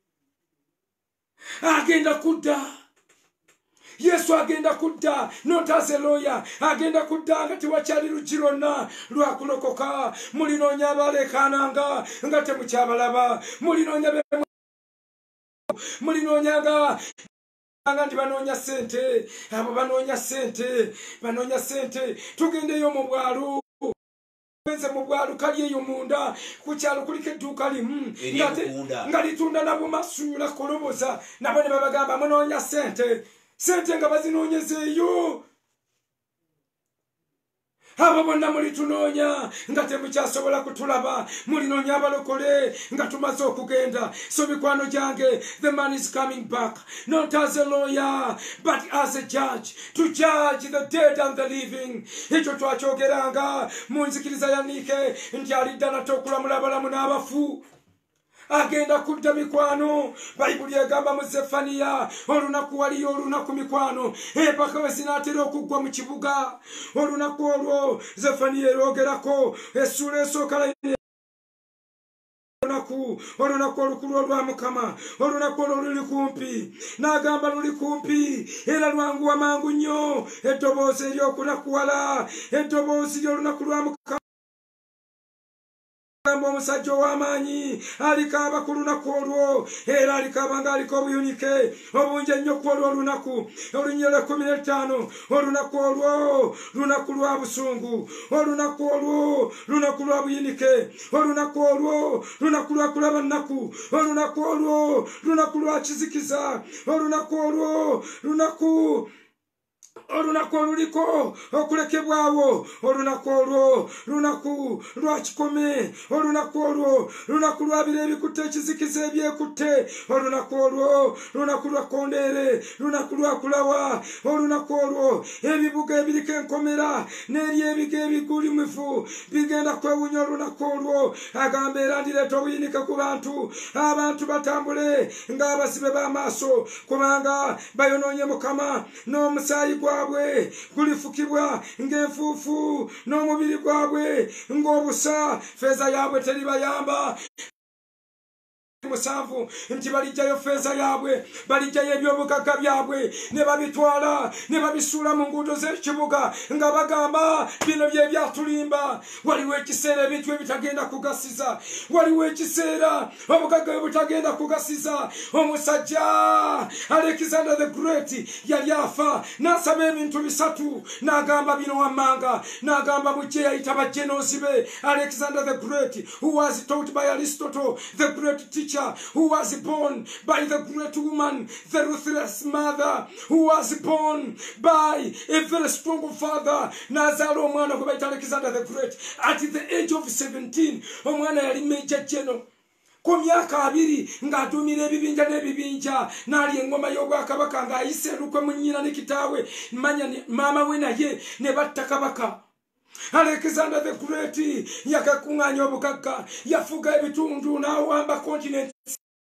Agenda kudda Yesu agenda kudda not as a lawyer agenda kudda nga tewakyali luggi lwonna lwakulokoka mulinoonya abaleekaananga nga temukyabalaba mulinoonya mulinoonyanga anga ndi banoonya sente abo banoonya sente banoonya sente tugendeyo mu bwalo benze mu bwalo kali eyo munda ku kyalo kuliko edduuka limu nga litunda nabo masuula koloboza nabo ne babagamba munoonya sente sente nga bazinonyezeeyo abo bonna mulitunoonya nga temukyasobola kutulaba mulinoonya abalokole nga tumaze okugenda so mikwano gyange the man is coming back not as a lawyer but as a judge to judge the dead and the living. Ekyo twakyogeranga mu nzikiriza ya Nike nti alidda nate okulamula abalamu n'abafu agenda kudda mikwano bayibuli egamba mu Zefaniya olunaku waliyo olunaku mikwano empaka we zinaatera okuggwa mu kibuga olunaku olwo Zefaniya eroogerako essuula esooka olunaku olunaku olukulu olwa Mukama olunaku olwo luli kumpi n'agamba luli kumpi era lwanguwa mangu nnyo eddoboozi ery'okunakuwala eddoboozi ly'olunaku lwa Mukama omusajja ow'amaanyi alikaaba ku lunaku olwo era alikaaba ng'aliko obuyunike obungi ennyo ku olwo olunaku olunyira kumi n'ettaano olunaku olwo lunaku lwa busungu olunaku olwo lunaku lwa buyinike olunaku olwo lunaku lwa kulaba nnaku olunaku olwo lunaku lwa kizikiza olunaku olwo lunaku olunaku oluliko okulekebwawo olunaku olwo lunaku lwa kikome olunaku olwo lunaku lwabira ebikutte ekizikiza ebyekutte olunaku olwo lunaku lwa kondeere lunaku lwa kulawa olunaku olwo ebibuga ebiriko enkomera n'eri ebiga ebigulimufu bigenda kwewunya olunaku olwo agamba era ndireeta obuyinike ku bantu abantu batambule ng'abasibe b'amaaso kubanga bayonoonye Mukama n'omusaayi gwabwe gulifukibwa ng'enfuufu n'omubiri gwabwe ng'obusa feeza yaabwe teribayamba musanvu nti balijjayo feeza yaabwe balijjayo ebyobugagga byabwe ne babitwala ne babisuula mu nguudo z'ekibuga nga bagamba bino bye byatulimba waliwo ekiseera ebintu ebitagenda kugasiza waliwo ekiseera obugagga bwe butagenda kugasiza omusajja Alexander the Great yali afa n'asaba ebintu bisatu n'agamba bino wammanga n'agamba mujje yayita bajjenoozi be Alexander the Great who was taught by Aristotle the great teacher who was born by the great woman, the ruthless mother, who was born by a very strong father, Nazaro omwana gwe bayita Alexander the Great. At the age of seventeen, omwana yali major general. Ku myaka abiri ng'aduumira ebibinja n'ebibinja n'ali engoma y'obwakabaka ng'ayise lukwe mu nnyina ne kitaawe manya maama we naye ne batta kabaka. Alexander the Great yakakuŋŋaanya obugagga yafuga ebitundu n'awamba continent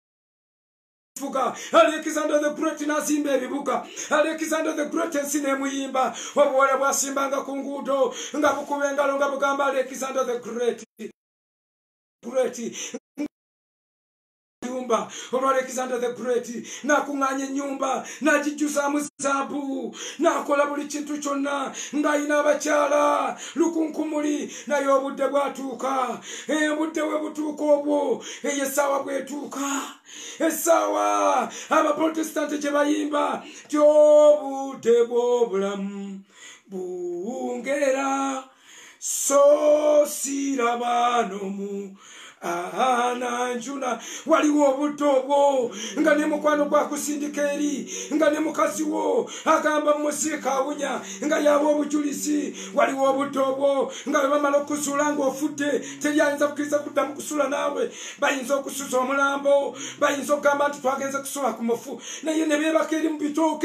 fuga Alexander the Great n'azimba ebibuga Alexander the Great ensi n'emuyimba obuwala bwasimbanga ku nguudo nga bukuba engalo nga bugamba Alexander the Great Great nyumba olwa Alexander the Great nakunganya nyumba najijusa muzabu nakola buli kintu kyonna ngayina abakyala lukunkumuli naye obudde bwatuuka obudde we butuuka obwo eyesawa bwetuuka esawa abaprotestanti gye bayimba tyobudde bw'obulamu bungera so sirabanomu ana njuna waliwo obudde obwo nga ne mukwano gwa kusindika eri nga ne mukazi wo agamba musiika awunya nga yaba obujulizi waliwo obudde obwo nga bamala okusula ng'ofudde teryayinza kukkiriza kuddamu kusula naawe bayinza okusuza omulambo bayinza okugamba nti twagenze kusula ku mufu naye ne beebaka eri mu bitooke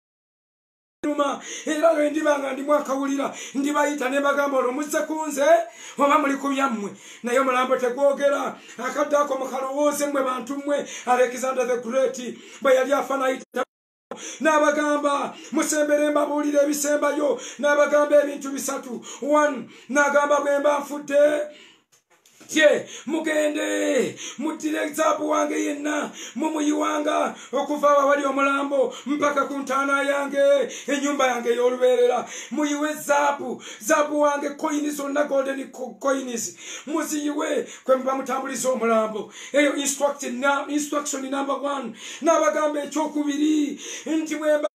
era lwe ndibanga ndimu akawulira ndibayita ne bagamba olwo muzze kunze oba muli ku byammwe naye omulambo tegwogera akadde ako mukalowooze mmwe bantu mmwe Alexander the Great bwe yali afa nayita n'abagamba musembere mbabuulira ebisembayo n'abagamba ebintu bisatu one n'agamba bwe mba nfudde Ye mugende mutire zaabu wange yenna mumuyiwanga okuva awali omulambo mpaka ku ntaana yange ennyumba yange y'olubeerera muyiwe zaabu zaabu wange coins zonna golden coins muziyiwe kwe muba mutambuliza omulambo eyo instruction number one n'abagamba ekyokubiri nti bwemba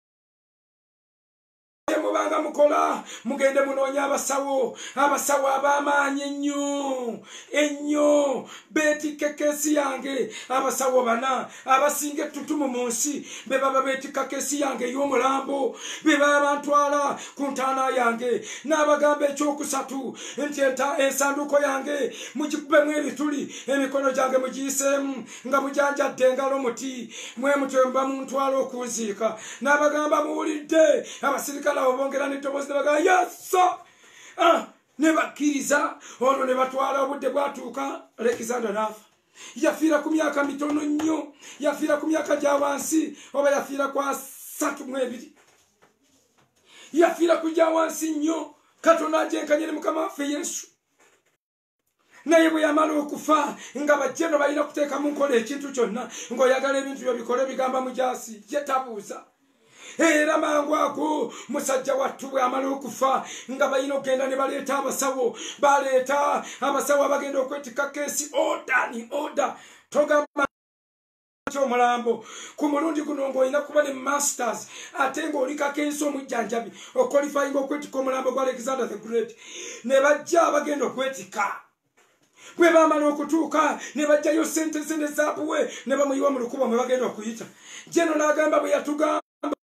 mubanga mukola mugende munoonya abasawo abasawo ab'amaanyi ennyo ennyo beetikka keesi yange abasawo bana abasinga ettutumu mu nsi be baba beetikka keesi yange ey'omulambo be baba bantwala ku ntaana yange n'abagamba ekyokusatu nti ensanduuko yange mugikubemu ebituli emikono gyange mugiyiseemu nga mujanjadde engalo muti mwe mutyo muba muntwala okunziika n'abagamba muwulidde abasirikale abo bongera n'eddoboozi ne bagamba yeso ne bakkiriza olwo ne batwala obudde bwatuuka Alexander n'afa yafiira ku myaka mitono nnyo yafiira ku myaka gya wansi oba yafiira ku asatu mu ebiri yafiira ku gya wansi nnyo Katonda ajenkanye ne mukama waffe Yesu naye bwe yamala okufa nga bajjeno balina kuteekamu nkola ekintu kyonna ng'oyagala ebintu byo bikole bigamba mujaasi ye tabuuza era mangu ago musajja wattu bwe amala okufa nga balina okugenda ne baleeta abasawo baleeta abasawo abagenda okwetikka keesi oda ni oda togamba omulambo ku mulundi guno ng'olina kuba ne masters ate ng'olikako ensi omujjanjabi okwalifayinga okwetikka omulambo gwa Alexander the Great ne bajja abagenda okwetikka bwe bamala okutuuka ne bajjayo sente ze ne zaabuwe ne bamuyiwa mu lukubo mwe bagenda okuyita jeno n'agamba bwe yatugamba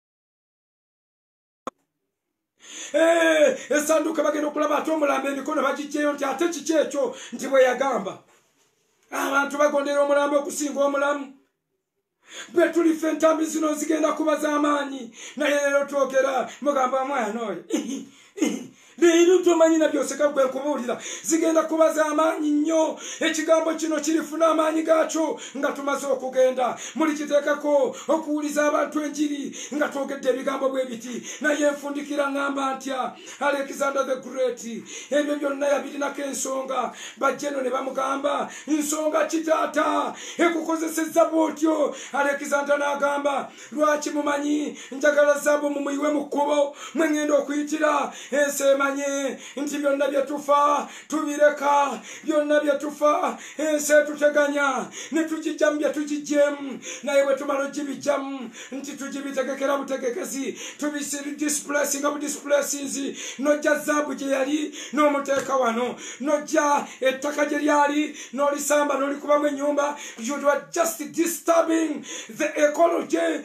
esanduuka bagenda okulaba ate omulambo emikono bagijjeyo nti ate kiki ekyo nti bwe yagamba abantu bagondera omulambo okusinga omulamu bwe tuli ffe entambi zino zigenda kuba z'amaanyi naye leero twogera mugamba mwana oyo leero tomanyi na byoseka gwe nkubuulira zigenda kuba z'amaanyi nnyo ekigambo kino kirifuna amaanyi gaakyo nga tumaze okugenda mulikiteekako okuwuliza abantu enjiri nga twogedde ebigambo bwe biti naye enfundikira ngamba ntya Alexander the Great ebyo byonna yabirinako ensonga bajjeno ne bamugamba nsonga kitaata ekukozesezza bw'otyo Alexander n'agamba lwaki mumanyi njagala zaabu mumuyiwe mu kkubo mwe ŋŋenda okuyitira ensi emanyi nti byonna bye tufa tubireka byonna bye tufa ensi etuteganya ne tugijjamu bye tugijjemu naye bwe tumala ogibijjamu nti tugibitegekera butegekezi tubisiri displace nga budisplacinzi nojja zaabu gye yali n'omuteeka wano nojja ettaka gye lyali n'olisamba n'olikubamu ennyumba you are just disturbing the ecology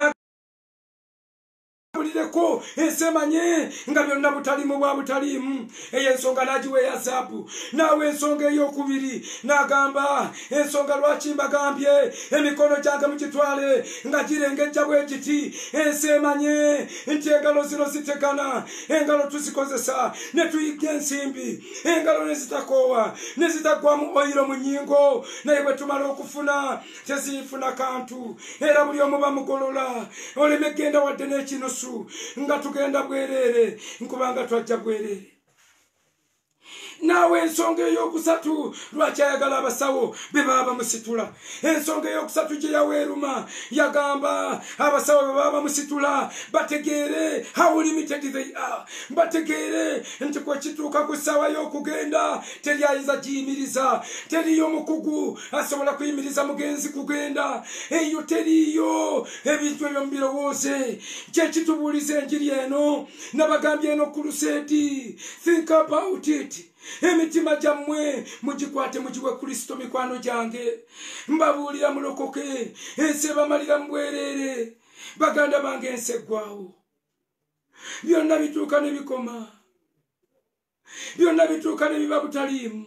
bulireko ensemanye nga byonna butalimu bwa butalimu eyo ensonga n'agiweeya zaabu naawe ensonga ey'okubiri n'agamba ensonga lwaki mbagambye emikono gyange mugitwale nga girengejja bwe giti ensemanye nti engalo zino zitegana engalo tuzikozesa ne tuyiga ensimbi engalo ne zitakoowa ne zitaggwamu oyiro mu nnyingo naye bwe tumala okufuna teziifuna kantu era buli omu bamugolola oleme genda wadde n'ekinusu nga tugenda bwerere nkubanga twajja bwerere nawe ensonga eyokusatu lwaki ayagala abasawo be baba musitula. Ensonga eyokusatu gye yaweeruma yagamba abasawo be baba musitula bategeere how limited they are. Bategeere nti kwe kituuka ku ssaawa y'okugenda teri ayinza giyimiriza, teriyo mukugu asobola kuyimiriza mugenzi kugenda, eyo teriyo. Ebintu ebyo mubirowooze, kye kitubuuliza enjiri eno nabagambye eno kulusedi. Think about it. Emitima jammwe mugikwate mugiwe Kristo mikwano gyange. Mbabuulira mulokoke, ensi ebamalira mu bwereere. Baganda bange ensi eggwaawo. Byonna bituuka ne bikoma. Byonna bituuka ne biba butaliimu.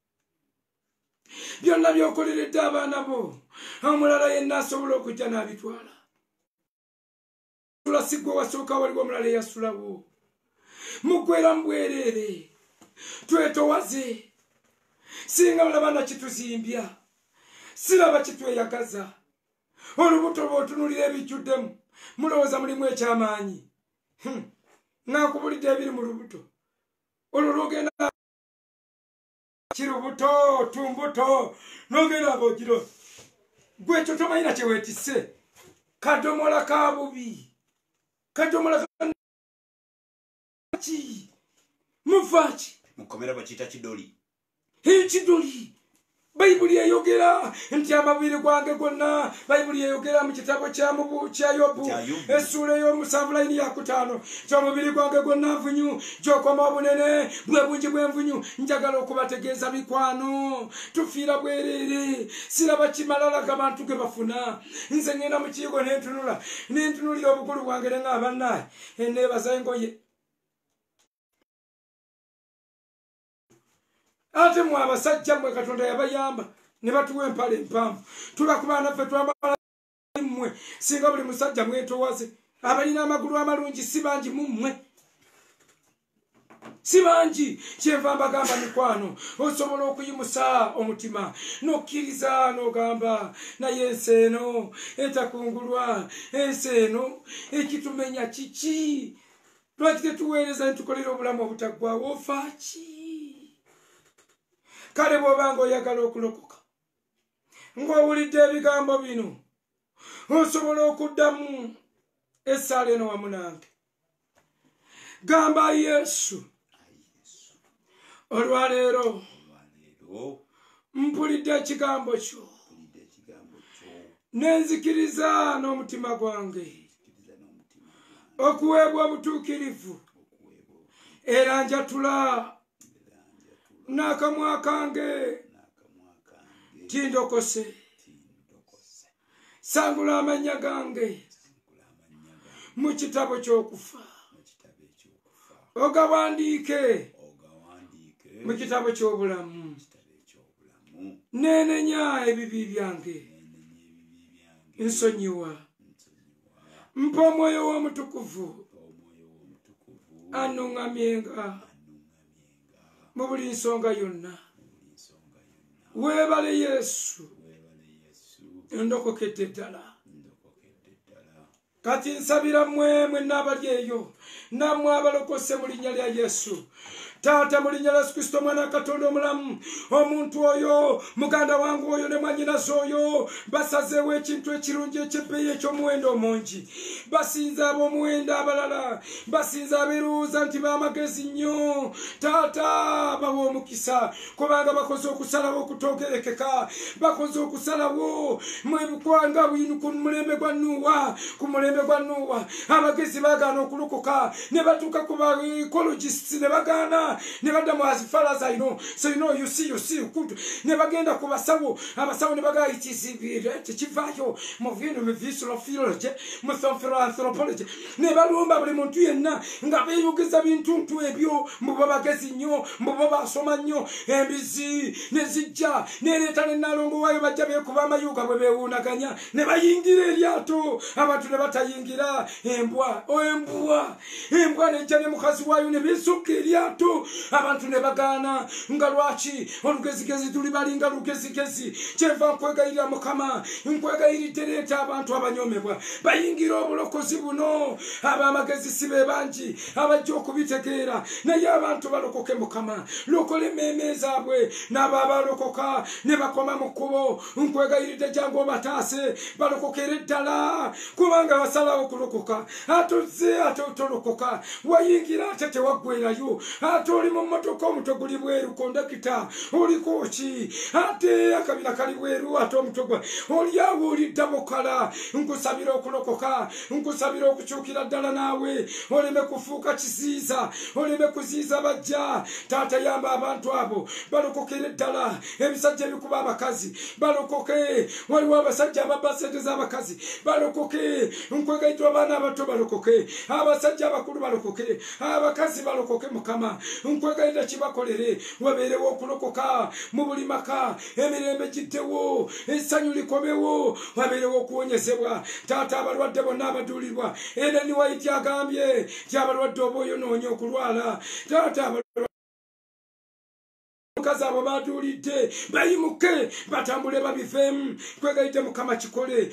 Byonna byokoleredde abaana bo omulala yenna asobola okujja n'abitwala. Tulasigwa wasooka waliwo omulala eyasulawo. Muggwera mu bwereere. Twetowaze. Singa mulaba na kituzimbya, siraba kitweyagaza. Olubuto bw'otunulira ebijjuddemu mulowooza mulimu ekyamaanyi. Nankubulidde ebiri mu lubuto. Olwo lwogenda kirubuto tumbuto n'ogenda abogiro. Gwe ekyo tomanyi na kye weetisse. Kadomola ka bubi. Kadomola ki muvaki mukomera bakiyita kidoli. Ekidoli Bayibuli eyogera nti amabiri gwange gonna. Bayibuli eyogera mu kitabo kya mubu kya Yobu essula ey'omusanvu layini ya kutaano nti omubiri gwange gwonna nvunyu gy'okoma obunene bwe bungi bw'envunyu. Njagala okubategeeza mikwano tufiira bwereere. Siraba kimalala g'abantu ge bafuna. Nze ngenda mu kiyigo nentunula nentunulira obukulu bwange ne ng'aba naye enneebaza engoye. Ate mwe abasajja mwe Katonda yabayamba ne batuwa empale empanvu. Tubakuba naffe twambala mmwe. Singa buli musajja mwetowaze. Abalina amagulu amalungi si bangi mu mmwe. Si bangi. Kyenva mbagamba mikwano osobola okuyimusa omutima n'okkiriza n'ogamba naye ensi eno etakungulwa. Ensi eno ekitumenya kiki? Lwaki tetuweereza ne tukolera obulamu obutaggwaawo? Ofa ki? Kale bw'obanga oyagala okulokoka ng'owulidde ebigambo bino osobola okuddamu essaala eno wamu nange. Gamba Yesu, olwaleero mpulidde ekigambo kyo nenzikiriza n'omutima gwange okuweebwa obutuukirivu era njatula n'akamwa kange tindokose. Sangula amannya gange mu kitabo ky'okufa. Ogawandiike mu kitabo ky'obulamu. Nenenya ebibi byange. Nsonyiwa. Mpa omwoyo w'omutukuvu annuŋŋamyenga mu buli nsonga yonna. Weebale Yesu ndokokedde ddala. Kati nsabira mmwe mwenna abali eyo nammwe abalokose mu linnya lya Yesu. Taata mu linnya lya Yesu Kristo mwana Katonda omulamu, omuntu oyo muganda wange oyo ne mwannyinaze oyo basazeewo ekintu ekirungi eky'ebbeeyi eky'omuwendo omungi. Basinza ab'omuwendo abalala, basinza abeeruuza nti b'amagezi nnyo. Taata bawa omukisa kubanga bakoze okusalawo okutoogerekeka. Bakoze okusalawo mwebukwanga bwinu ku mulembe gwa Nuuwa. Ku mulembe gwa Nuuwa abagezi baagaana okulokoka ne batuuka ku ba ecologists ne bagaana ne badda mu as far as I know. So you know, you see, you see, good. Ne bagenda ku basawo, abasawo ne bagaa it is tekivaayo mu bino mu visual philology, mu anthropology. Ne balumba buli muntu yenna nga beeyogeza bintuntu ebyo mu babagezi nnyo, mu babasoma nnyo. Embizi ne zijja neereeta ne Nalongo waayo bajja beekuba amayuga bwe beewuunaganya ne bayingira eryato abantu ne bata bayingira embwa embwa embwa nejja ne mukazi wayo ne bisukka eryato abantu ne bagaana nga lwaki olugezigezi tuli balinga lugezigezi kyeva nkwegayirira mukama nkwegayiridde leeta abantu abanyomebwa bayingira obulokozi buno ab'amagezi si be bangi abajja okubitegeera naye abantu balokoke mukama lokola emmeeme zaabwe n'abo abalokoka ne bakoma mu kkubo nkwegayiridde jangu obataase balokokere ddala kubanga basalawo okulokoka ate ozze ate otolokoka wayingira ate tewaggwerayo ate oli mu mmotoka omutwe guli bweru kondakita oliko ki ate akabina kali bweru ate omutwe gwa oli awo olidda mukala nkusabira okulokoka nkusabira okukyukira ddala naawe oleme kufuuka kisiiza oleme kuziiza bajja taata yamba abantu abo balokokere ddala ebisajja ebikuba abakazi balokoke waliwo abasajja ababba sente z'abakazi balokoke nkwegayitwa abaana abato balokoke abasajja abakulu balokoke abakazi balokoke mukama nkwegayita kibakolere wabeerewo okulokoka mu buli maka emirembe giddewo essanyu likomewo wabeerewo okuwonyezebwa taata abalwadde bonna abaduulirwa era niwaiti agambye tyabalwadde oba oyonoonya okulwala taata mukazi abo baduulidde bayimuke batambule babiveemu kwegayite mukama kikole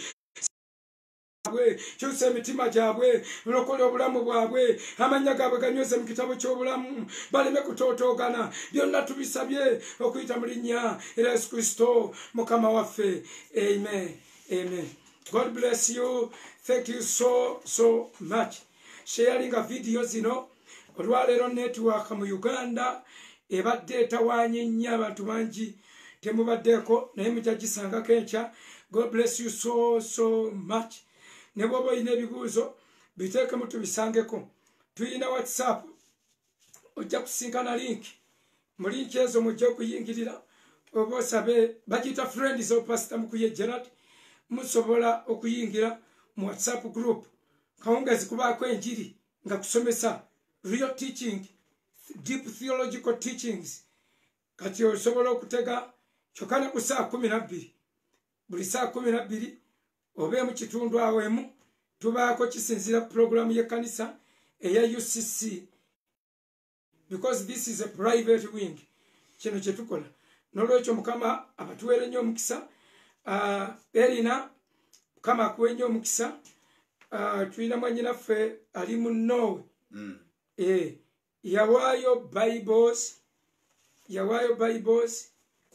kyusa emitima gyabwe lokole obulamu bwabwe amanya gaabwe ganyweze mu kitabo ky'obulamu baleme kutootogana byonna tubisabye okuyita mu linnya era yesu kristo mukama waffe amen amen. God bless you. Thank you so so much sharing a video zino olwaleero network mu Uganda ebadde etawaanye nnyo abantu bangi temubaddeeko naye mujja gisangako enkya. God bless you so so much. Ne bw'oba olina ebibuuzo biteekemu tubisangeko. Tuyina WhatsApp ojja kusinkana link mu linki ezo mujja okuyingirira oba osabe bagiyita friends of Pastor Mukuye Gerald musobola okuyingira mu WhatsApp group kawungezi kubaako enjiri nga kusomesa real teaching deep theological teachings kati osobola okutega kyokka ne ku saa kumi na bbiri buli saa kumi na bbiri obe mu kitundu awo emu tubaako kisinziira ku programu y'ekkanisa eya U C C because this is a private wing kino kye tukola n'olwekyo mukama abatuweere nnyo omukisa. Uh, Erina kama akuwenye omukisa uh, tulina mwannyinaffe ali mu Norway mm. eh, yawaayo Bibles yawaayo Bibles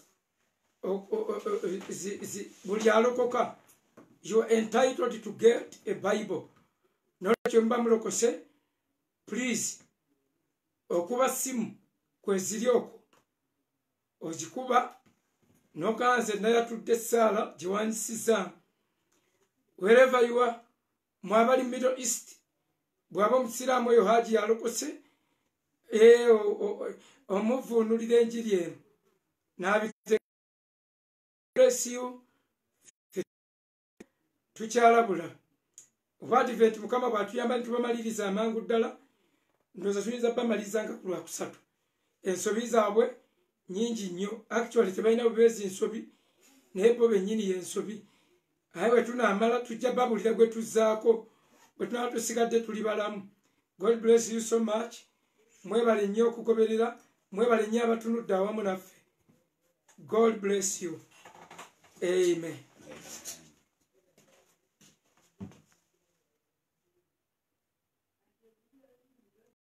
buli alokoka you are entitled to get a Bible. N'olwekyo mba mulokose please okuba simu kweziri okwo ogikuba nokanze nayatudde essaala giwanyisiza wherever you are mwabali Middle East bwaba omusiraamu oyo haji yalokose omuvuunulira enjiri eno nabiteesiyo tukyalabula obadiventi mukama bwatuyamba nitubamaliriza amangu ddala ndowooza tuyinza bamaliriza nga ku lwakusatu. Ensobi zaabwe nyingi nnyo actually tebalina bubeezi nsobi naye bo bennyini yensobi aye bwe tunaamala tujja babulira gwe tuzzaako bwe tunaba tusigadde tuli balamu. God bless you so much. Mwebale nnyo okugoberera mwebale nnyo abatunudde awamu naffe. God bless you. Amen.